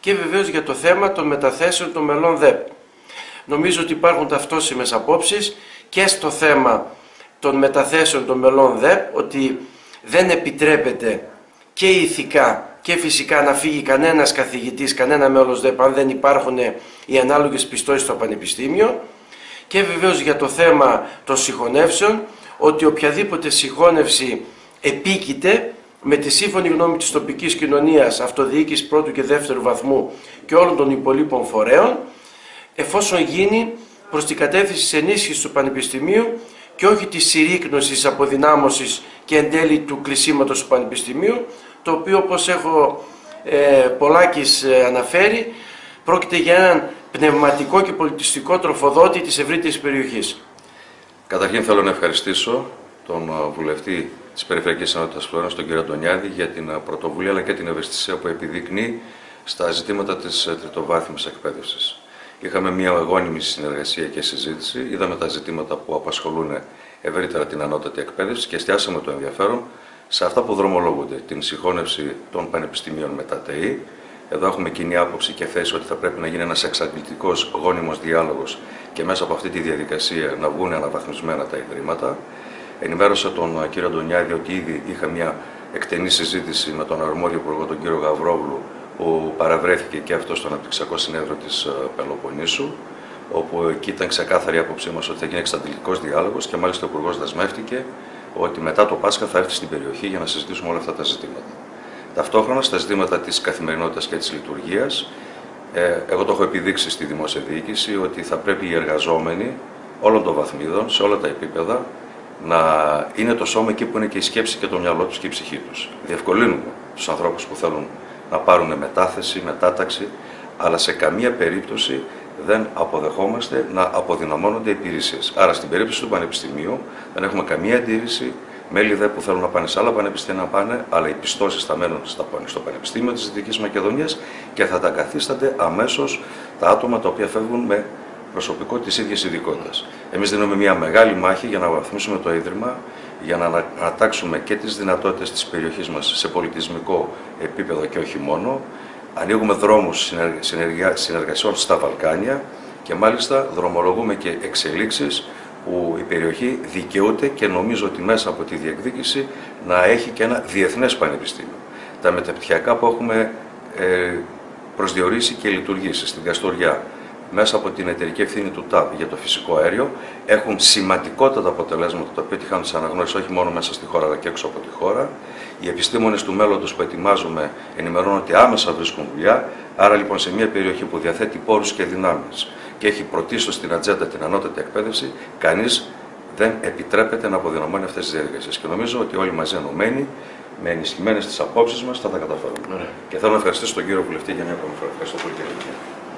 και βεβαίως για το θέμα των μεταθέσεων των μελών ΔΕΠ. Νομίζω ότι υπάρχουν ταυτόσιμες απόψεις και στο θέμα των μεταθέσεων των μελών ΔΕΠ, ότι δεν επιτρέπεται και ηθικά και φυσικά να φύγει κανένας καθηγητής, κανένα μέλος ΔΕΠ, αν δεν υπάρχουν οι ανάλογες πιστώσεις στο πανεπιστήμιο, και βεβαίως για το θέμα των συγχωνεύσεων, ότι οποιαδήποτε συγχώνευση επίκειται με τη σύμφωνη γνώμη της τοπικής κοινωνίας, αυτοδιοίκησης πρώτου και δεύτερου βαθμού και όλων των υπολείπων φορέων, εφόσον γίνει προς την κατεύθυνση της ενίσχυσης του Πανεπιστημίου και όχι της συρρίκνωσης, αποδυνάμωσης και εν τέλει του κλεισίματος του Πανεπιστημίου, το οποίο, όπως έχω ε, πολλάκις ε, αναφέρει, πρόκειται για έναν πνευματικό και πολιτιστικό τροφοδότη της ευρύτερης περιοχής. Καταρχήν θέλω να ευχαριστήσω τον βουλευτή της Περιφερειακής Ενότητας Φλόρινας, τον κύριο Αντωνιάδη, για την πρωτοβουλία αλλά και την ευαισθησία που επιδεικνύει στα ζητήματα της τριτοβάθμιας εκπαίδευσης. Είχαμε μια αγώνιμη συνεργασία και συζήτηση, είδαμε τα ζητήματα που απασχολούν ευρύτερα την ανώτατη εκπαίδευση και εστιάσαμε το ενδιαφέρον σε αυτά που δρομολόγονται, την συγχώνευση των πανεπιστημίων με τα ΤΕΗ. Εδώ έχουμε κοινή άποψη και θέση ότι θα πρέπει να γίνει ένας εξαντλητικός γόνιμος διάλογος και μέσα από αυτή τη διαδικασία να βγουν αναβαθμισμένα τα ιδρύματα. Ενημέρωσα τον κύριο Αντωνιάδη ότι ήδη είχα μια εκτενή συζήτηση με τον αρμόδιο υπουργό, τον κύριο Γαβρόγλου, που παραβρέθηκε και αυτό στο Αναπτυξιακό Συνέδριο της Πελοποννήσου, όπου εκεί ήταν ξεκάθαρη η άποψή μας ότι θα γίνει εξαντλητικός διάλογος και μάλιστα ο υπουργός δεσμεύτηκε ότι μετά το Πάσχα θα έρθει στην περιοχή για να συζητήσουμε όλα αυτά τα ζητήματα. Ταυτόχρονα στα ζητήματα της καθημερινότητας και της λειτουργίας, ε, εγώ το έχω επιδείξει στη δημόσια διοίκηση ότι θα πρέπει οι εργαζόμενοι όλων των βαθμίδων, σε όλα τα επίπεδα, να είναι το σώμα εκεί που είναι και η σκέψη και το μυαλό τους και η ψυχή τους. Διευκολύνουμε τους ανθρώπους που θέλουν να πάρουν μετάθεση, μετάταξη, αλλά σε καμία περίπτωση δεν αποδεχόμαστε να αποδυναμώνονται οι υπηρεσίες. Άρα, στην περίπτωση του Πανεπιστημίου δεν έχουμε καμία αντίρρηση. Μέλη δε που θέλουν να πάνε σε άλλα πανεπιστήμια να πάνε, αλλά οι πιστώσεις θα μένουν στο Πανεπιστήμιο της Δυτικής Μακεδονίας και θα τα καθίστανται αμέσως τα άτομα τα οποία φεύγουν με προσωπικό της ίδιας ειδικότητας. Εμείς δίνουμε μια μεγάλη μάχη για να βαθμίσουμε το Ίδρυμα, για να ανατάξουμε και τις δυνατότητες της περιοχής μας σε πολιτισμικό επίπεδο και όχι μόνο. Ανοίγουμε δρόμους συνεργασιών στα Βαλκάνια και μάλιστα δρομολογούμε και εξελίξεις που η περιοχή δικαιούται και νομίζω ότι μέσα από τη διεκδίκηση να έχει και ένα διεθνές πανεπιστήμιο. Τα μεταπτυχιακά που έχουμε ε, προσδιορίσει και λειτουργήσει στην Καστοριά, μέσα από την εταιρική ευθύνη του ΤΑΠ για το φυσικό αέριο, έχουν σημαντικότατα αποτελέσματα τα οποία τυχάνουν τις αναγνώσεις όχι μόνο μέσα στη χώρα αλλά και έξω από τη χώρα. Οι επιστήμονες του μέλλοντος που ετοιμάζουμε ενημερώνουν ότι άμεσα βρίσκουν δουλειά. Άρα λοιπόν σε μια περιοχή που διαθέτει πόρους και δυνάμεις και έχει πρωτίστως στην ατζέντα την ανώτατη εκπαίδευση, κανείς δεν επιτρέπεται να αποδυναμώνει αυτές τις διαδικασίες. Και νομίζω ότι όλοι μαζί ενωμένοι, με ενισχυμένες τις απόψεις μας, θα τα καταφέρουμε. Ωραία. Και θέλω να ευχαριστήσω τον κύριο βουλευτή για μια ακόμη φορά. Ευχαριστώ πολύ, κύριε.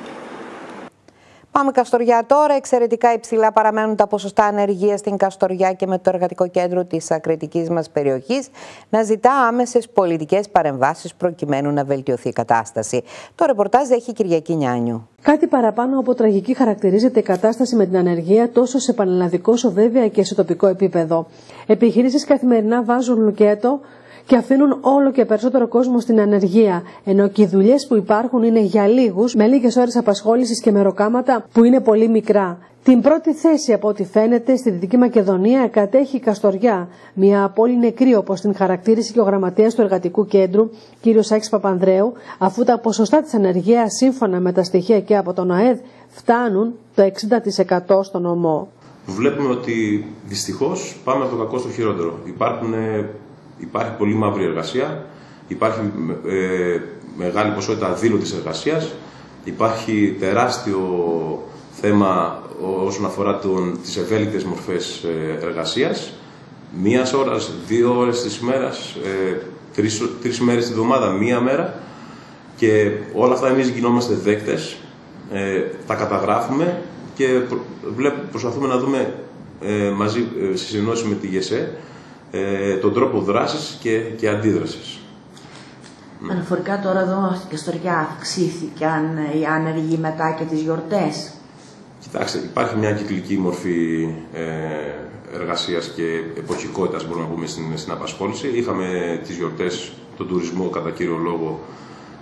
Πάμε Καστοριά τώρα. Εξαιρετικά υψηλά παραμένουν τα ποσοστά ανεργίας στην Καστοριά και με το εργατικό κέντρο της ακριτικής μας περιοχής να ζητά άμεσες πολιτικές παρεμβάσεις προκειμένου να βελτιωθεί η κατάσταση. Το ρεπορτάζ έχει η Κυριακή Νιάνιου. Κάτι παραπάνω από τραγική χαρακτηρίζεται η κατάσταση με την ανεργία τόσο σε πανελλαδικό όσο βέβαια και σε τοπικό επίπεδο. Επιχειρήσεις καθημερινά βάζουν λουκέτο και αφήνουν όλο και περισσότερο κόσμο στην ανεργία, ενώ και οι δουλειές που υπάρχουν είναι για λίγους, με λίγες ώρες απασχόλησης και μεροκάματα που είναι πολύ μικρά. Την πρώτη θέση από ό,τι φαίνεται στη Δυτική Μακεδονία κατέχει η Καστοριά, μια πόλη νεκρή όπως την χαρακτήρισε και ο γραμματέας του Εργατικού Κέντρου, κ. Σάκης Παπανδρέου, αφού τα ποσοστά της ανεργίας σύμφωνα με τα στοιχεία και από τον ΑΕΔ φτάνουν το εξήντα τοις εκατό στον νομό. Βλέπουμε ότι δυστυχώς πάμε από το κακό στο χειρότερο. Υπάρχουν Υπάρχει πολύ μαύρη εργασία, υπάρχει ε, μεγάλη ποσότητα αδήλωτης εργασίας, υπάρχει τεράστιο θέμα όσον αφορά τον, τις ευέλικτες μορφές ε, εργασίας. Μίας ώρας, δύο ώρες της ημέρας, ε, τρεις, τρεις μέρες τη εβδομάδα, μία μέρα και όλα αυτά εμείς γινόμαστε δέκτες, ε, τα καταγράφουμε και προ, βλέπ, προσπαθούμε να δούμε ε, μαζί ε, στη συνεννόηση με τη ΓΕΣΕ τον τρόπο δράσης και, και αντίδρασης. Αναφορικά τώρα εδώ στην Καστοριά αυξήθηκαν οι άνεργοι μετά και τις γιορτές. Κοιτάξτε, υπάρχει μια κυκλική μορφή ε, εργασίας και εποχικότητας, μπορούμε να πούμε, στην, στην απασχόληση. Είχαμε τις γιορτές, τον τουρισμό κατά κύριο λόγο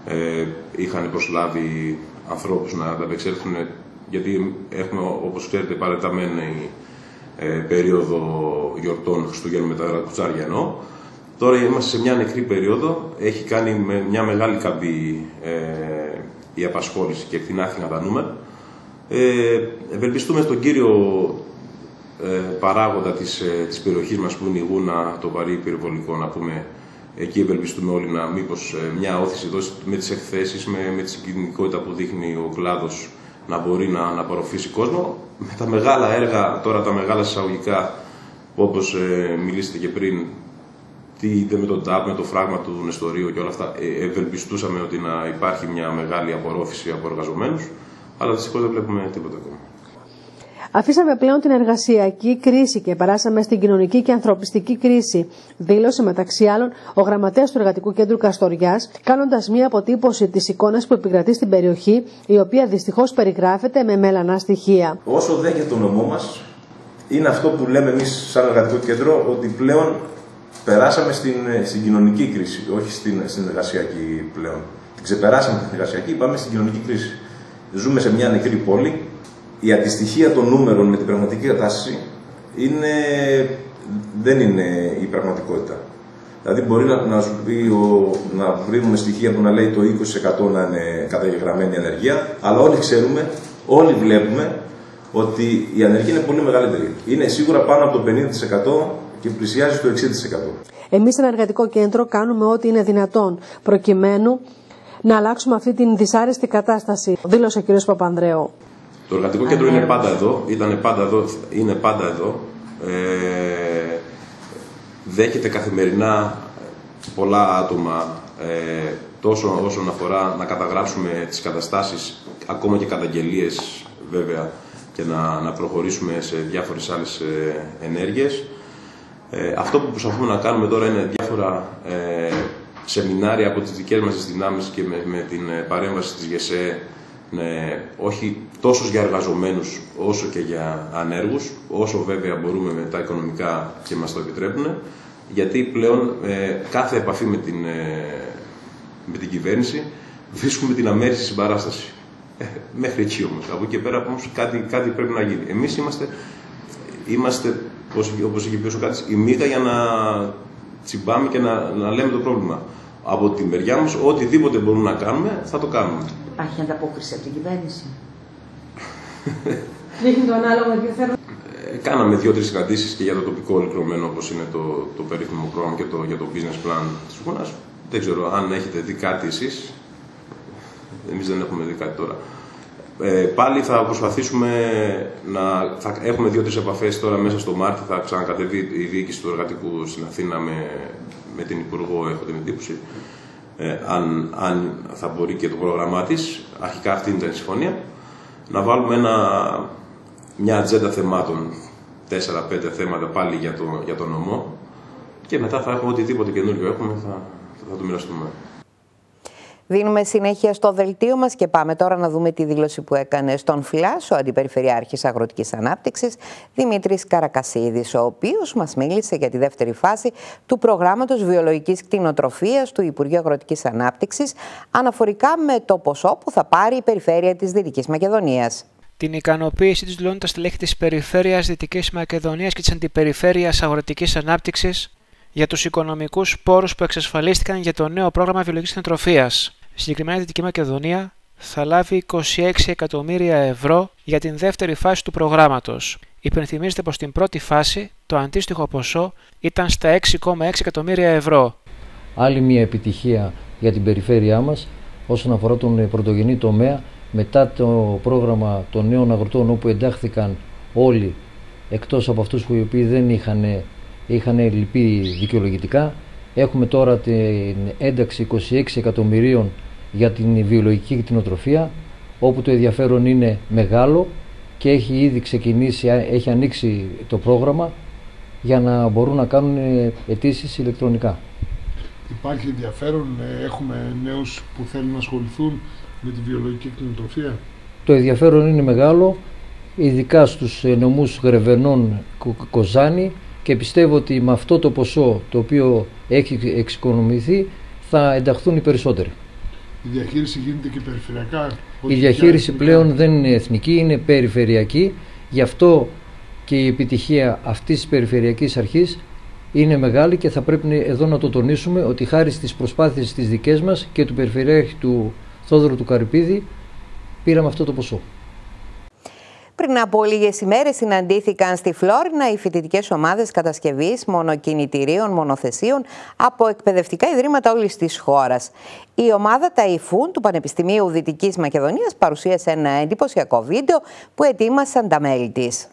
Ε, είχαν προσλάβει ανθρώπους να ανταπεξέλθουν, γιατί έχουμε, όπως ξέρετε, παρεταμένη ε, περίοδο γιορτών Χριστουγέννων με τα κουτσάρια εννοώ. Τώρα είμαστε σε μια νεκρή περίοδο, έχει κάνει με μια μεγάλη καμπή ε, η απασχόληση και εκτινάχθηκαν τα νούμερα. Ε, ευελπιστούμε στον κύριο ε, παράγοντα της, ε, της περιοχής μας που είναι η Γούνα, το βαρύ πυροβολικό, να πούμε, εκεί ευελπιστούμε όλοι να μήπως ε, μια όθηση δώσει με τις εκθέσεις, με, με τη συγκινητικότητα που δείχνει ο κλάδος, να μπορεί να, να απορροφήσει κόσμο. Με τα μεγάλα έργα, τώρα τα μεγάλα εισαγωγικά, όπως ε, μιλήσατε και πριν, τι είτε με τον ΤΑΠ, με το φράγμα του Νεστορίου και όλα αυτά, ε, ευελπιστούσαμε ότι να υπάρχει μια μεγάλη απορρόφηση από εργαζομένους, αλλά δυστυχώς δεν βλέπουμε τίποτα ακόμα. Αφήσαμε πλέον την εργασιακή κρίση και περάσαμε στην κοινωνική και ανθρωπιστική κρίση, δήλωσε μεταξύ άλλων ο γραμματέας του Εργατικού Κέντρου Καστοριάς, κάνοντας μία αποτύπωση της εικόνας που επικρατεί στην περιοχή, η οποία δυστυχώς περιγράφεται με μελανά στοιχεία. Όσο δε για το νομό μας, είναι αυτό που λέμε εμείς σαν Εργατικό Κέντρο, ότι πλέον περάσαμε στην, στην κοινωνική κρίση, όχι στην, στην εργασιακή πλέον. Την ξεπεράσαμε την εργασιακή, πάμε στην κοινωνική κρίση. Ζούμε σε μια νεκρή πόλη. Η αντιστοιχεία των νούμερων με την πραγματική κατάσταση είναι, δεν είναι η πραγματικότητα. Δηλαδή, μπορεί να, να σου πει ο, να βρούμε στοιχεία που να λέει το είκοσι τοις εκατό να είναι καταγεγραμμένη ανεργία, αλλά όλοι ξέρουμε, όλοι βλέπουμε ότι η ανεργία είναι πολύ μεγαλύτερη. Είναι σίγουρα πάνω από το πενήντα τοις εκατό και πλησιάζει το εξήντα τοις εκατό. Εμείς, σαν Εργατικό Κέντρο, κάνουμε ό,τι είναι δυνατόν προκειμένου να αλλάξουμε αυτή την δυσάρεστη κατάσταση, δήλωσε ο κ. Παπανδρέου. Το Εργατικό Κέντρο είναι πάντα εδώ, ήταν πάντα εδώ, είναι πάντα εδώ. Ε, δέχεται καθημερινά πολλά άτομα, ε, τόσο όσον αφορά να καταγράψουμε τις καταστάσεις, ακόμα και καταγγελίες βέβαια, και να, να προχωρήσουμε σε διάφορες άλλες ε, ενέργειες. Ε, αυτό που προσπαθούμε να κάνουμε τώρα είναι διάφορα ε, σεμινάρια από τις δικές μας τις δυνάμεις και με, με την παρέμβαση της ΓΕΣΕ, ναι, όχι τόσο για εργαζομένους όσο και για ανέργους, όσο βέβαια μπορούμε με τα οικονομικά και μας το επιτρέπουν, γιατί πλέον ε, κάθε επαφή με την, ε, με την κυβέρνηση βρίσκουμε την αμέριστη συμπαράσταση. Ε, μέχρι εκεί όμως. Από εκεί πέρα όμως κάτι, κάτι πρέπει να γίνει. Εμείς είμαστε, είμαστε όπως είχε πει ο Σοκράτης, η μύγα για να τσιμπάμε και να, να λέμε το πρόβλημα. Από τη μεριά μας, οτιδήποτε μπορούμε να κάνουμε, θα το κάνουμε. Υπάρχει ανταπόκριση από την κυβέρνηση. Δείχνει το ανάλογο ενδιαφέρον. Ε, κάναμε δύο-τρεις συναντήσεις και για το τοπικό ολοκληρωμένο, όπως είναι το, το περίφημο πρόγραμμα και το, για το business plan της Γούνας. Δεν ξέρω αν έχετε δει κάτι εσείς. Εμείς δεν έχουμε δει κάτι τώρα. Ε, πάλι θα προσπαθήσουμε να. Θα έχουμε δύο-τρεις επαφές τώρα μέσα στο Μάρτιο. Θα ξανακατεβεί η διοίκηση του εργατικού στην Αθήνα με, με την Υπουργό, έχω την εντύπωση. Ε, αν, αν θα μπορεί και το πρόγραμμά της, αρχικά αυτή ήταν η συμφωνία, να βάλουμε ένα, μια ατζέντα θεμάτων, τέσσερα πέντε θέματα πάλι για το, για το νομό, και μετά θα έχουμε οτιδήποτε καινούργιο έχουμε, θα, θα το μοιραστούμε. Δίνουμε συνέχεια στο δελτίο μας και πάμε τώρα να δούμε τη δήλωση που έκανε στον ΦΛΑΣ ο Αντιπεριφερειάρχης Αγροτικής Ανάπτυξης Δημήτρης Καρακασίδης, ο οποίος μας μίλησε για τη δεύτερη φάση του προγράμματος βιολογικής κτηνοτροφίας του Υπουργείου Αγροτικής Ανάπτυξης, αναφορικά με το ποσό που θα πάρει η περιφέρεια της Δυτικής Μακεδονίας. Την ικανοποίηση της δηλώνουν τα στελέχη της Περιφέρειας Δυτικής Μακεδονίας και της Αντιπεριφέρειας Αγροτικής Ανάπτυξης για τους οικονομικούς πόρους που εξασφαλίστηκαν για το νέο πρόγραμμα βιολογικής κτηνοτροφίας. Συγκεκριμένα η Δυτική Μακεδονία θα λάβει είκοσι έξι εκατομμύρια ευρώ για την δεύτερη φάση του προγράμματος. Υπενθυμίζεται πως στην πρώτη φάση το αντίστοιχο ποσό ήταν στα έξι κόμμα έξι εκατομμύρια ευρώ. Άλλη μια επιτυχία για την περιφέρειά μας όσον αφορά τον πρωτογενή τομέα, μετά το πρόγραμμα των νέων αγροτών, όπου εντάχθηκαν όλοι εκτός από αυτούς που οι οποίοι δεν είχαν, είχαν λυπή δικαιολογητικά. Έχουμε τώρα την ένταξη είκοσι έξι εκατομμυρίων για την βιολογική κτηνοτροφία, όπου το ενδιαφέρον είναι μεγάλο και έχει ήδη ξεκινήσει, έχει ανοίξει το πρόγραμμα για να μπορούν να κάνουν αιτήσεις ηλεκτρονικά. Υπάρχει ενδιαφέρον, έχουμε νέους που θέλουν να ασχοληθούν με τη βιολογική κτηνοτροφία. Το ενδιαφέρον είναι μεγάλο, ειδικά στους νομούς Γρεβενών, Κοζάνη, και πιστεύω ότι με αυτό το ποσό το οποίο έχει εξοικονομηθεί θα ενταχθούν οι περισσότεροι. η διαχείριση γίνεται και περιφερειακά. Η διαχείριση πλέον δεν είναι εθνική, είναι περιφερειακή. Γι' αυτό και η επιτυχία αυτής της περιφερειακής αρχής είναι μεγάλη και θα πρέπει εδώ να το τονίσουμε ότι χάρη στις προσπάθειες τις δικές μας και του Περιφερειάρχη του Θόδωρου του Καρυπίδη πήραμε αυτό το ποσό. Πριν από λίγες ημέρες συναντήθηκαν στη Φλόρινα οι φοιτητικές ομάδες κατασκευής μονοκινητηρίων μονοθεσίων από εκπαιδευτικά ιδρύματα όλης της χώρας. Η ομάδα Ταϊφούν του Πανεπιστημίου Δυτικής Μακεδονίας παρουσίασε ένα εντυπωσιακό βίντεο που ετοίμασαν τα μέλη της.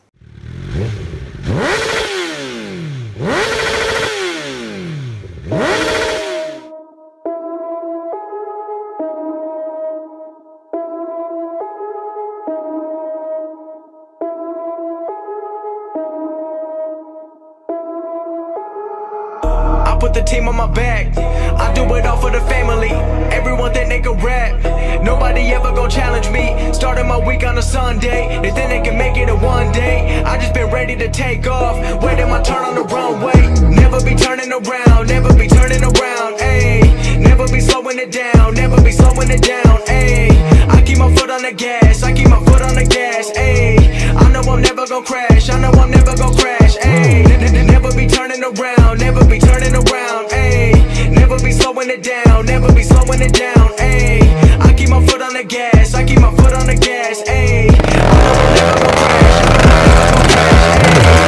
Put the team on my back, I do it all for the family. Everyone think they can rap, nobody ever gon' challenge me. Starting my week on a Sunday, they think they can make it in one day. I just been ready to take off, waiting my turn on the runway. Never be turning around, never be turning around, ayy. Never be slowing it down, never be slowing it down, ayy. I keep my foot on the gas, I keep my foot on the gas, ayy. I know I'm never gon' crash, I know I'm never gon' crash, ayy. Never be turning around, never be turning around, ayy. Never be slowing it down, never be slowing it down, ayy. I keep my foot on the gas, I keep my foot on the gas, ayy. I know I'm never gon' crash, I know I'm never gon' crash,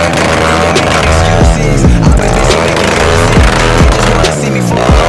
ayy. I've been busy making music, just wanna see me fall.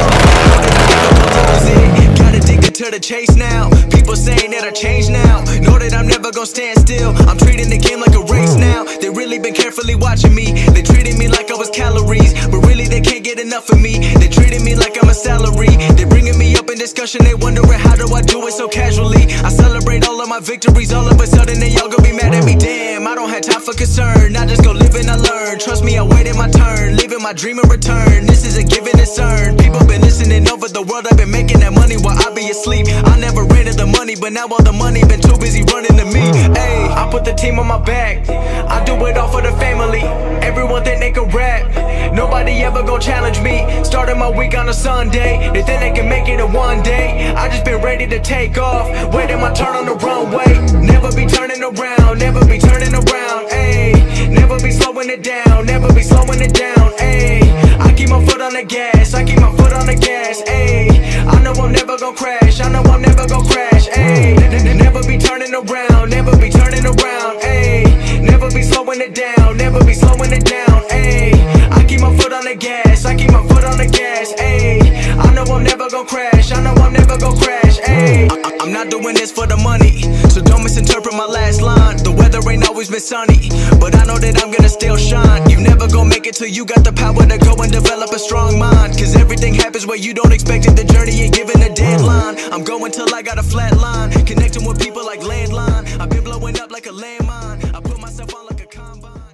Gotta dig into the chase now. People saying that I changed now. Know that I'm never gon' stand still. I'm treating the game like a race now. They really been carefully watching me. They treated me like I was calories, but really they can't get enough of me. They treated me like I'm a salary. They bringing me up in discussion. They wondering how do I do it so casually. I celebrate all of my victories. All of a sudden they all gonna be mad at me. Damn, I don't have time for concern. I just go live and I learn. Trust me, I waited my turn. Living my dream in return. This is a give and it's earned. People been listening over the world. I've been making that money while I be asleep. I never ran to the money, but now all the money been too busy running to me. Ayy, I put the team on my back. I do it all for the family. Everyone think they can rap, nobody ever gon' challenge me. Starting my week on a Sunday, they think they can make it in one day. I just been ready to take off, waiting my turn on the runway. Never be turning around, never be turning around, ayy. Never be slowing it down, never be slowing it down, ayy. I keep my foot on the gas, I keep my foot on the gas, ayy. I know I'm never gon' crash, I know I'm never gon' crash, ayy. Never be turning around, never be turning around, ayy. Never be slowing it down, never be slowing it down, ayy. I keep my foot on the gas, I keep my foot on the gas, ayy. I know I'm never gon' crash, I know I'm never gon' crash, ayy. I'm not doing this for the money, so don't misinterpret my last line. The weather ain't always been sunny, but I know that I'm gonna still shine. You never gon' make it till you got the power to go and develop a strong mind. Cause everything happens where you don't expect it, the journey ain't given a deadline. I'm going till I got a flat line, connecting with people like landline. I've been blowing up like a landmine, I put myself on like a combine.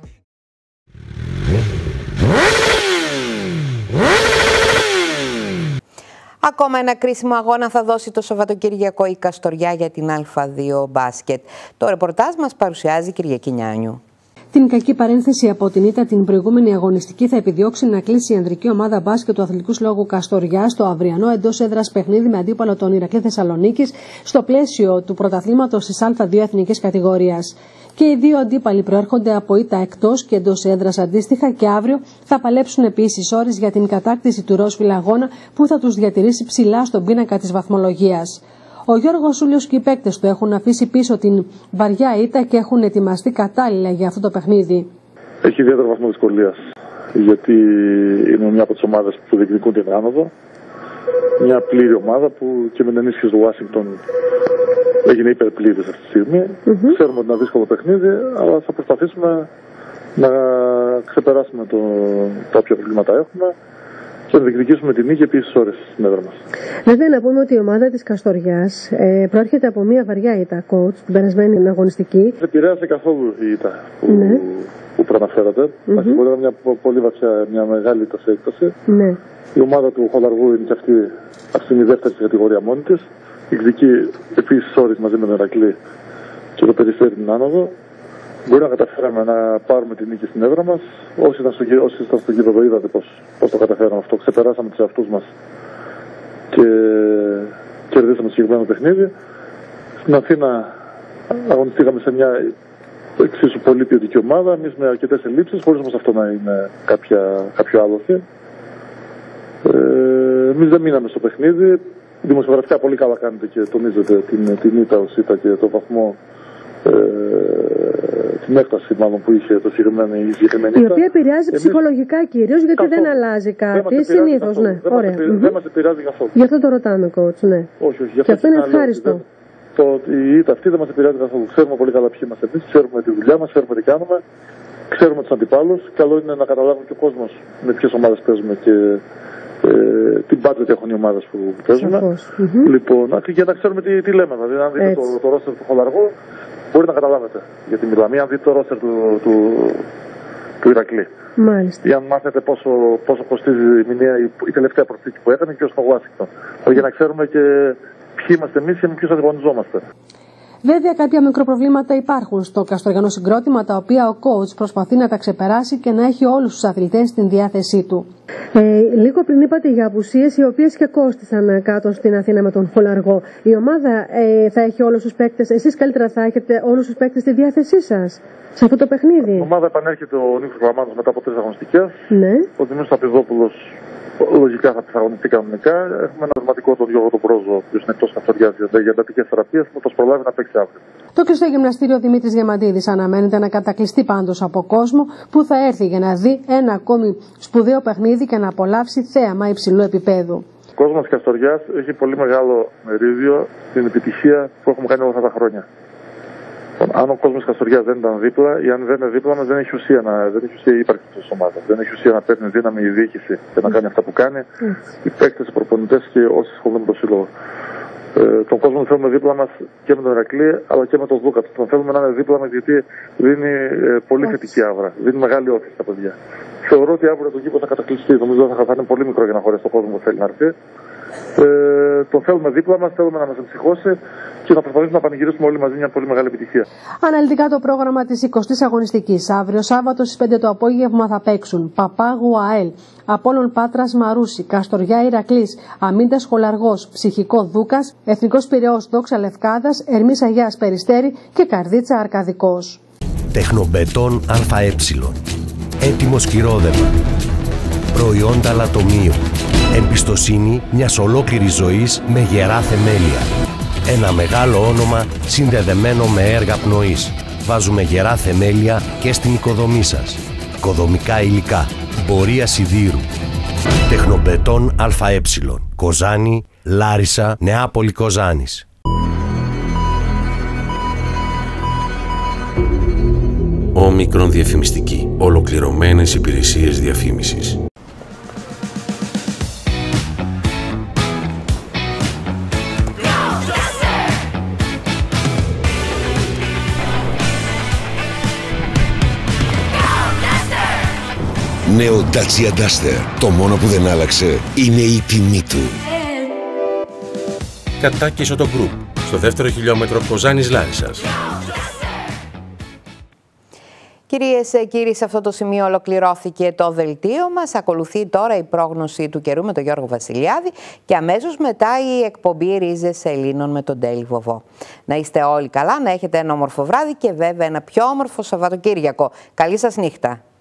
Ακόμα ένα κρίσιμο αγώνα θα δώσει το Σαββατοκύριακο η Καστοριά για την Α δύο μπάσκετ. Το ρεπορτάζ μας παρουσιάζει η Κυριακή Νιάνιου. Την κακή παρένθεση από την ήττα την προηγούμενη αγωνιστική θα επιδιώξει να κλείσει η ανδρική ομάδα μπάσκετ του Αθλητικού Συλλόγου Καστοριά στο αυριανό εντός έδρας παιχνίδι με αντίπαλο τον Ηρακλή Θεσσαλονίκης στο πλαίσιο του πρωταθλήματος της Α δύο εθνικής κατηγορίας. Και οι δύο αντίπαλοι προέρχονται από ήττα εκτός και εντός έδρας αντίστοιχα και αύριο θα παλέψουν επίσης ώρες για την κατάκτηση του ροζ φυλαγώνα που θα τους διατηρήσει ψηλά στον πίνακα της βαθμολογίας. Ο Γιώργος Σούλιος και οι παίκτες του έχουν αφήσει πίσω την βαριά ήττα και έχουν ετοιμαστεί κατάλληλα για αυτό το παιχνίδι. Έχει ιδιαίτερο βαθμό δυσκολίας, γιατί είναι μια από τις ομάδες που διεκδικούν την άνοδο. Μια πλήρη ομάδα που και με την ενίσχυση του Ουάσιγκτον έγινε υπερπλήρης αυτή τη στιγμή. Mm-hmm. Ξέρουμε ότι είναι ένα δύσκολο παιχνίδι, αλλά θα προσπαθήσουμε να ξεπεράσουμε το, τα όποια προβλήματα έχουμε και να διεκδικήσουμε την νίκη επίσης ώρες στην έδρα μας. Βέβαια, να πούμε ότι η ομάδα της Καστοριάς ε, προέρχεται από μια βαριά ήττα, coach, την περασμένη αγωνιστική. Δεν επηρέασε καθόλου η ήττα που, ναι. που προαναφέρατε. Mm-hmm. Μπορεί να είναι μια πολύ βαθιά, μια μεγάλη ήττα σε έκταση. Ναι. Η ομάδα του Χολαργού είναι και αυτή, αυτή είναι η δεύτερη κατηγορία μόνη της. Εκδικεί επίσης ώρες μαζί με τον Ηρακλή και το Περιστέρι την άνοδο. Μπορεί να καταφέραμε να πάρουμε την νίκη στην έδρα μας. Όσοι ήταν στο, όσοι ήταν στο γήπεδο είδατε πώς, πώς το καταφέραμε αυτό. Ξεπεράσαμε τους εαυτούς μας και κερδίσαμε το συγκεκριμένο παιχνίδι. Στην Αθήνα αγωνιστήκαμε σε μια εξίσου πολύ ποιοτική ομάδα, εμείς με αρκετές ελλείψεις, χωρίς όμως αυτό να είναι κάποια, κάποιο άλοθη. Ε, εμείς δεν μείναμε στο παιχνίδι. Δημοσιογραφικά πολύ καλά κάνετε και τονίζετε την, την ήττα ως ήττα και το βαθμό, ε, την έκταση μάλλον που είχε το συγκεκριμένο η συγκεκριμένη ήττα. Η οποία επηρεάζει εμείς... ψυχολογικά κυρίως, γιατί καθόλου. δεν αλλάζει κάτι, συνήθως, ναι. Δεν Ωραία. μας επηρεάζει, mm-hmm. μας επηρεάζει καθόλου. Γι' αυτό το ρωτάμε, coach, ναι. Όχι, όχι. Και αυτό είναι ευχάριστο. Δεν... Το, η ήττα αυτή δεν μας επηρεάζει καθόλου. Ξέρουμε πολύ καλά ποιοι είμαστε εμείς, ξέρουμε τη δουλειά μας, ξέρουμε τι κάνουμε, ξέρουμε τους αντιπάλους. Καλό είναι να καταλάβουν και ο κόσμος με ποιες ομάδες παίζουμε και ε, την budget έχουν οι ομάδες που παίζουμε. Mm-hmm. Λοιπόν, για να ξέρουμε τι, τι λέμε. Δηλαδή, αν δείτε το, το ρόστερ του Χολαργού, μπορεί να καταλάβετε γιατί μιλάμε. Αν δείτε το ρόστερ του, του, του Ηρακλή. Μάλιστα. Για να μάθετε πόσο, πόσο κοστίζει η, μηνία, η, η τελευταία προσθήκη που έκανε και στο Ουάσιγκτον. Για να ξέρουμε και ποιοι είμαστε εμείς και με ποιους αγωνιζόμαστε. Βέβαια, κάποια μικροπροβλήματα υπάρχουν στο καστοριανό συγκρότημα, τα οποία ο coach προσπαθεί να τα ξεπεράσει και να έχει όλους τους αθλητές στην διάθεσή του. Ε, λίγο πριν είπατε για απουσίες οι οποίες και κόστησαν κάτω στην Αθήνα με τον Χολαργό. Η ομάδα ε, θα έχει όλους τους παίκτες, εσείς καλύτερα θα έχετε όλους τους παίκτες στη διάθεσή σας σε αυτό το παιχνίδι. Η ομάδα επανέρχεται ο Νίκος Γραμμάτος μετά από τρεις αγωνιστικές. Ναι. Ο Δημήτρης Απιδόπουλος λογικά θα πιθαγωνιστεί κανονικά. Έχουμε ένα δραματικό τον Γιώργο τον Πρόζο, που είναι εκτός Καστοριάς για εντατικές θεραπείες, που θα προλάβει να παίξει αύριο. Το κλειστό γυμναστήριο Δημήτρης Διαμαντίδης αναμένεται να κατακλειστεί πάντως από κόσμο που θα έρθει για να δει ένα ακόμη σπουδαίο παιχνίδι και να απολαύσει θέαμα υψηλού επίπεδου. Ο κόσμος της Καστοριάς έχει πολύ μεγάλο μερίδιο στην επιτυχία που έχουμε κάνει όλα αυτά τα χρόνια. Αν ο κόσμος της Καστοριάς δεν ήταν δίπλα ή αν δεν είναι δίπλα μας, δεν έχει ουσία να δεν έχει ουσία η ύπαρξη της ομάδας. Δεν έχει ουσία να παίρνει δύναμη η διοίκηση και να κάνει αυτά που κάνει. Οι παίκτες, οι προπονητές και όσοι ασχολούνται με το σύλλογο. Ε, τον κόσμο τον θέλουμε δίπλα μας και με τον Ηρακλή αλλά και με τον Δούκα. Τον θέλουμε να είναι δίπλα μας γιατί δίνει ε, πολύ θετική άβρα. Δίνει μεγάλη όθηση στα παιδιά. Θεωρώ ότι αύριο το κήπο θα κατακλειστεί. Νομίζω θα, θα είναι πολύ μικρό για να χωρέσει τον κόσμο που θέλει να έρθει. Ε, τον θέλουμε δίπλα μας, θέλουμε να μας εμψυχώσει και να προσπαθήσουμε να πανηγυρίσουμε όλοι μαζί μια πολύ μεγάλη επιτυχία. Αναλυτικά το πρόγραμμα της εικοστής αγωνιστικής. Αύριο Σάββατο στις πέντε το απόγευμα θα παίξουν Παπάγου ΑΕΛ, Απόλλων Πάτρας Μαρούσι, Καστοριά Ηρακλής, Αμίντας Χολαργός, Ψυχικό Δούκας, Εθνικός Πειραιώς Δόξα Λευκάδας, Ερμής Αγιάς Περιστέρη και Καρδίτσα Αρκαδικός. Τεχνομπετόν ΑΕ. Έτοιμο σκυρόδεμα. Προϊόντα λατομείου. Εμπιστοσύνη μιας ολόκληρης ζωής με γερά θεμέλια. Ένα μεγάλο όνομα συνδεδεμένο με έργα πνοής. Βάζουμε γερά θεμέλια και στην οικοδομή σας. Οικοδομικά υλικά. Πορεία σιδήρου. Τεχνομπετόν ΑΕ. Κοζάνη, Λάρισα, Νεάπολη Κοζάνης. Όμικρον διαφημιστική. Ολοκληρωμένες υπηρεσίες διαφήμισης. Νέο Dacia Duster. Το μόνο που δεν άλλαξε είναι η τιμή του. Κατάκης Οτογκρουπ. Στο δεύτερο χιλιόμετρο Κοζάνης Λάρισσας. Κυρίες και κύριοι, σε αυτό το σημείο ολοκληρώθηκε το δελτίο μας. Ακολουθεί τώρα η πρόγνωση του καιρού με τον Γιώργο Βασιλιάδη και αμέσως μετά η εκπομπή Ρίζες Ελλήνων με τον Ντέλη Βοβό. Να είστε όλοι καλά, να έχετε ένα όμορφο βράδυ και βέβαια ένα πιο όμορφο Σαββατοκύριακο. Καλή σας νύχτα.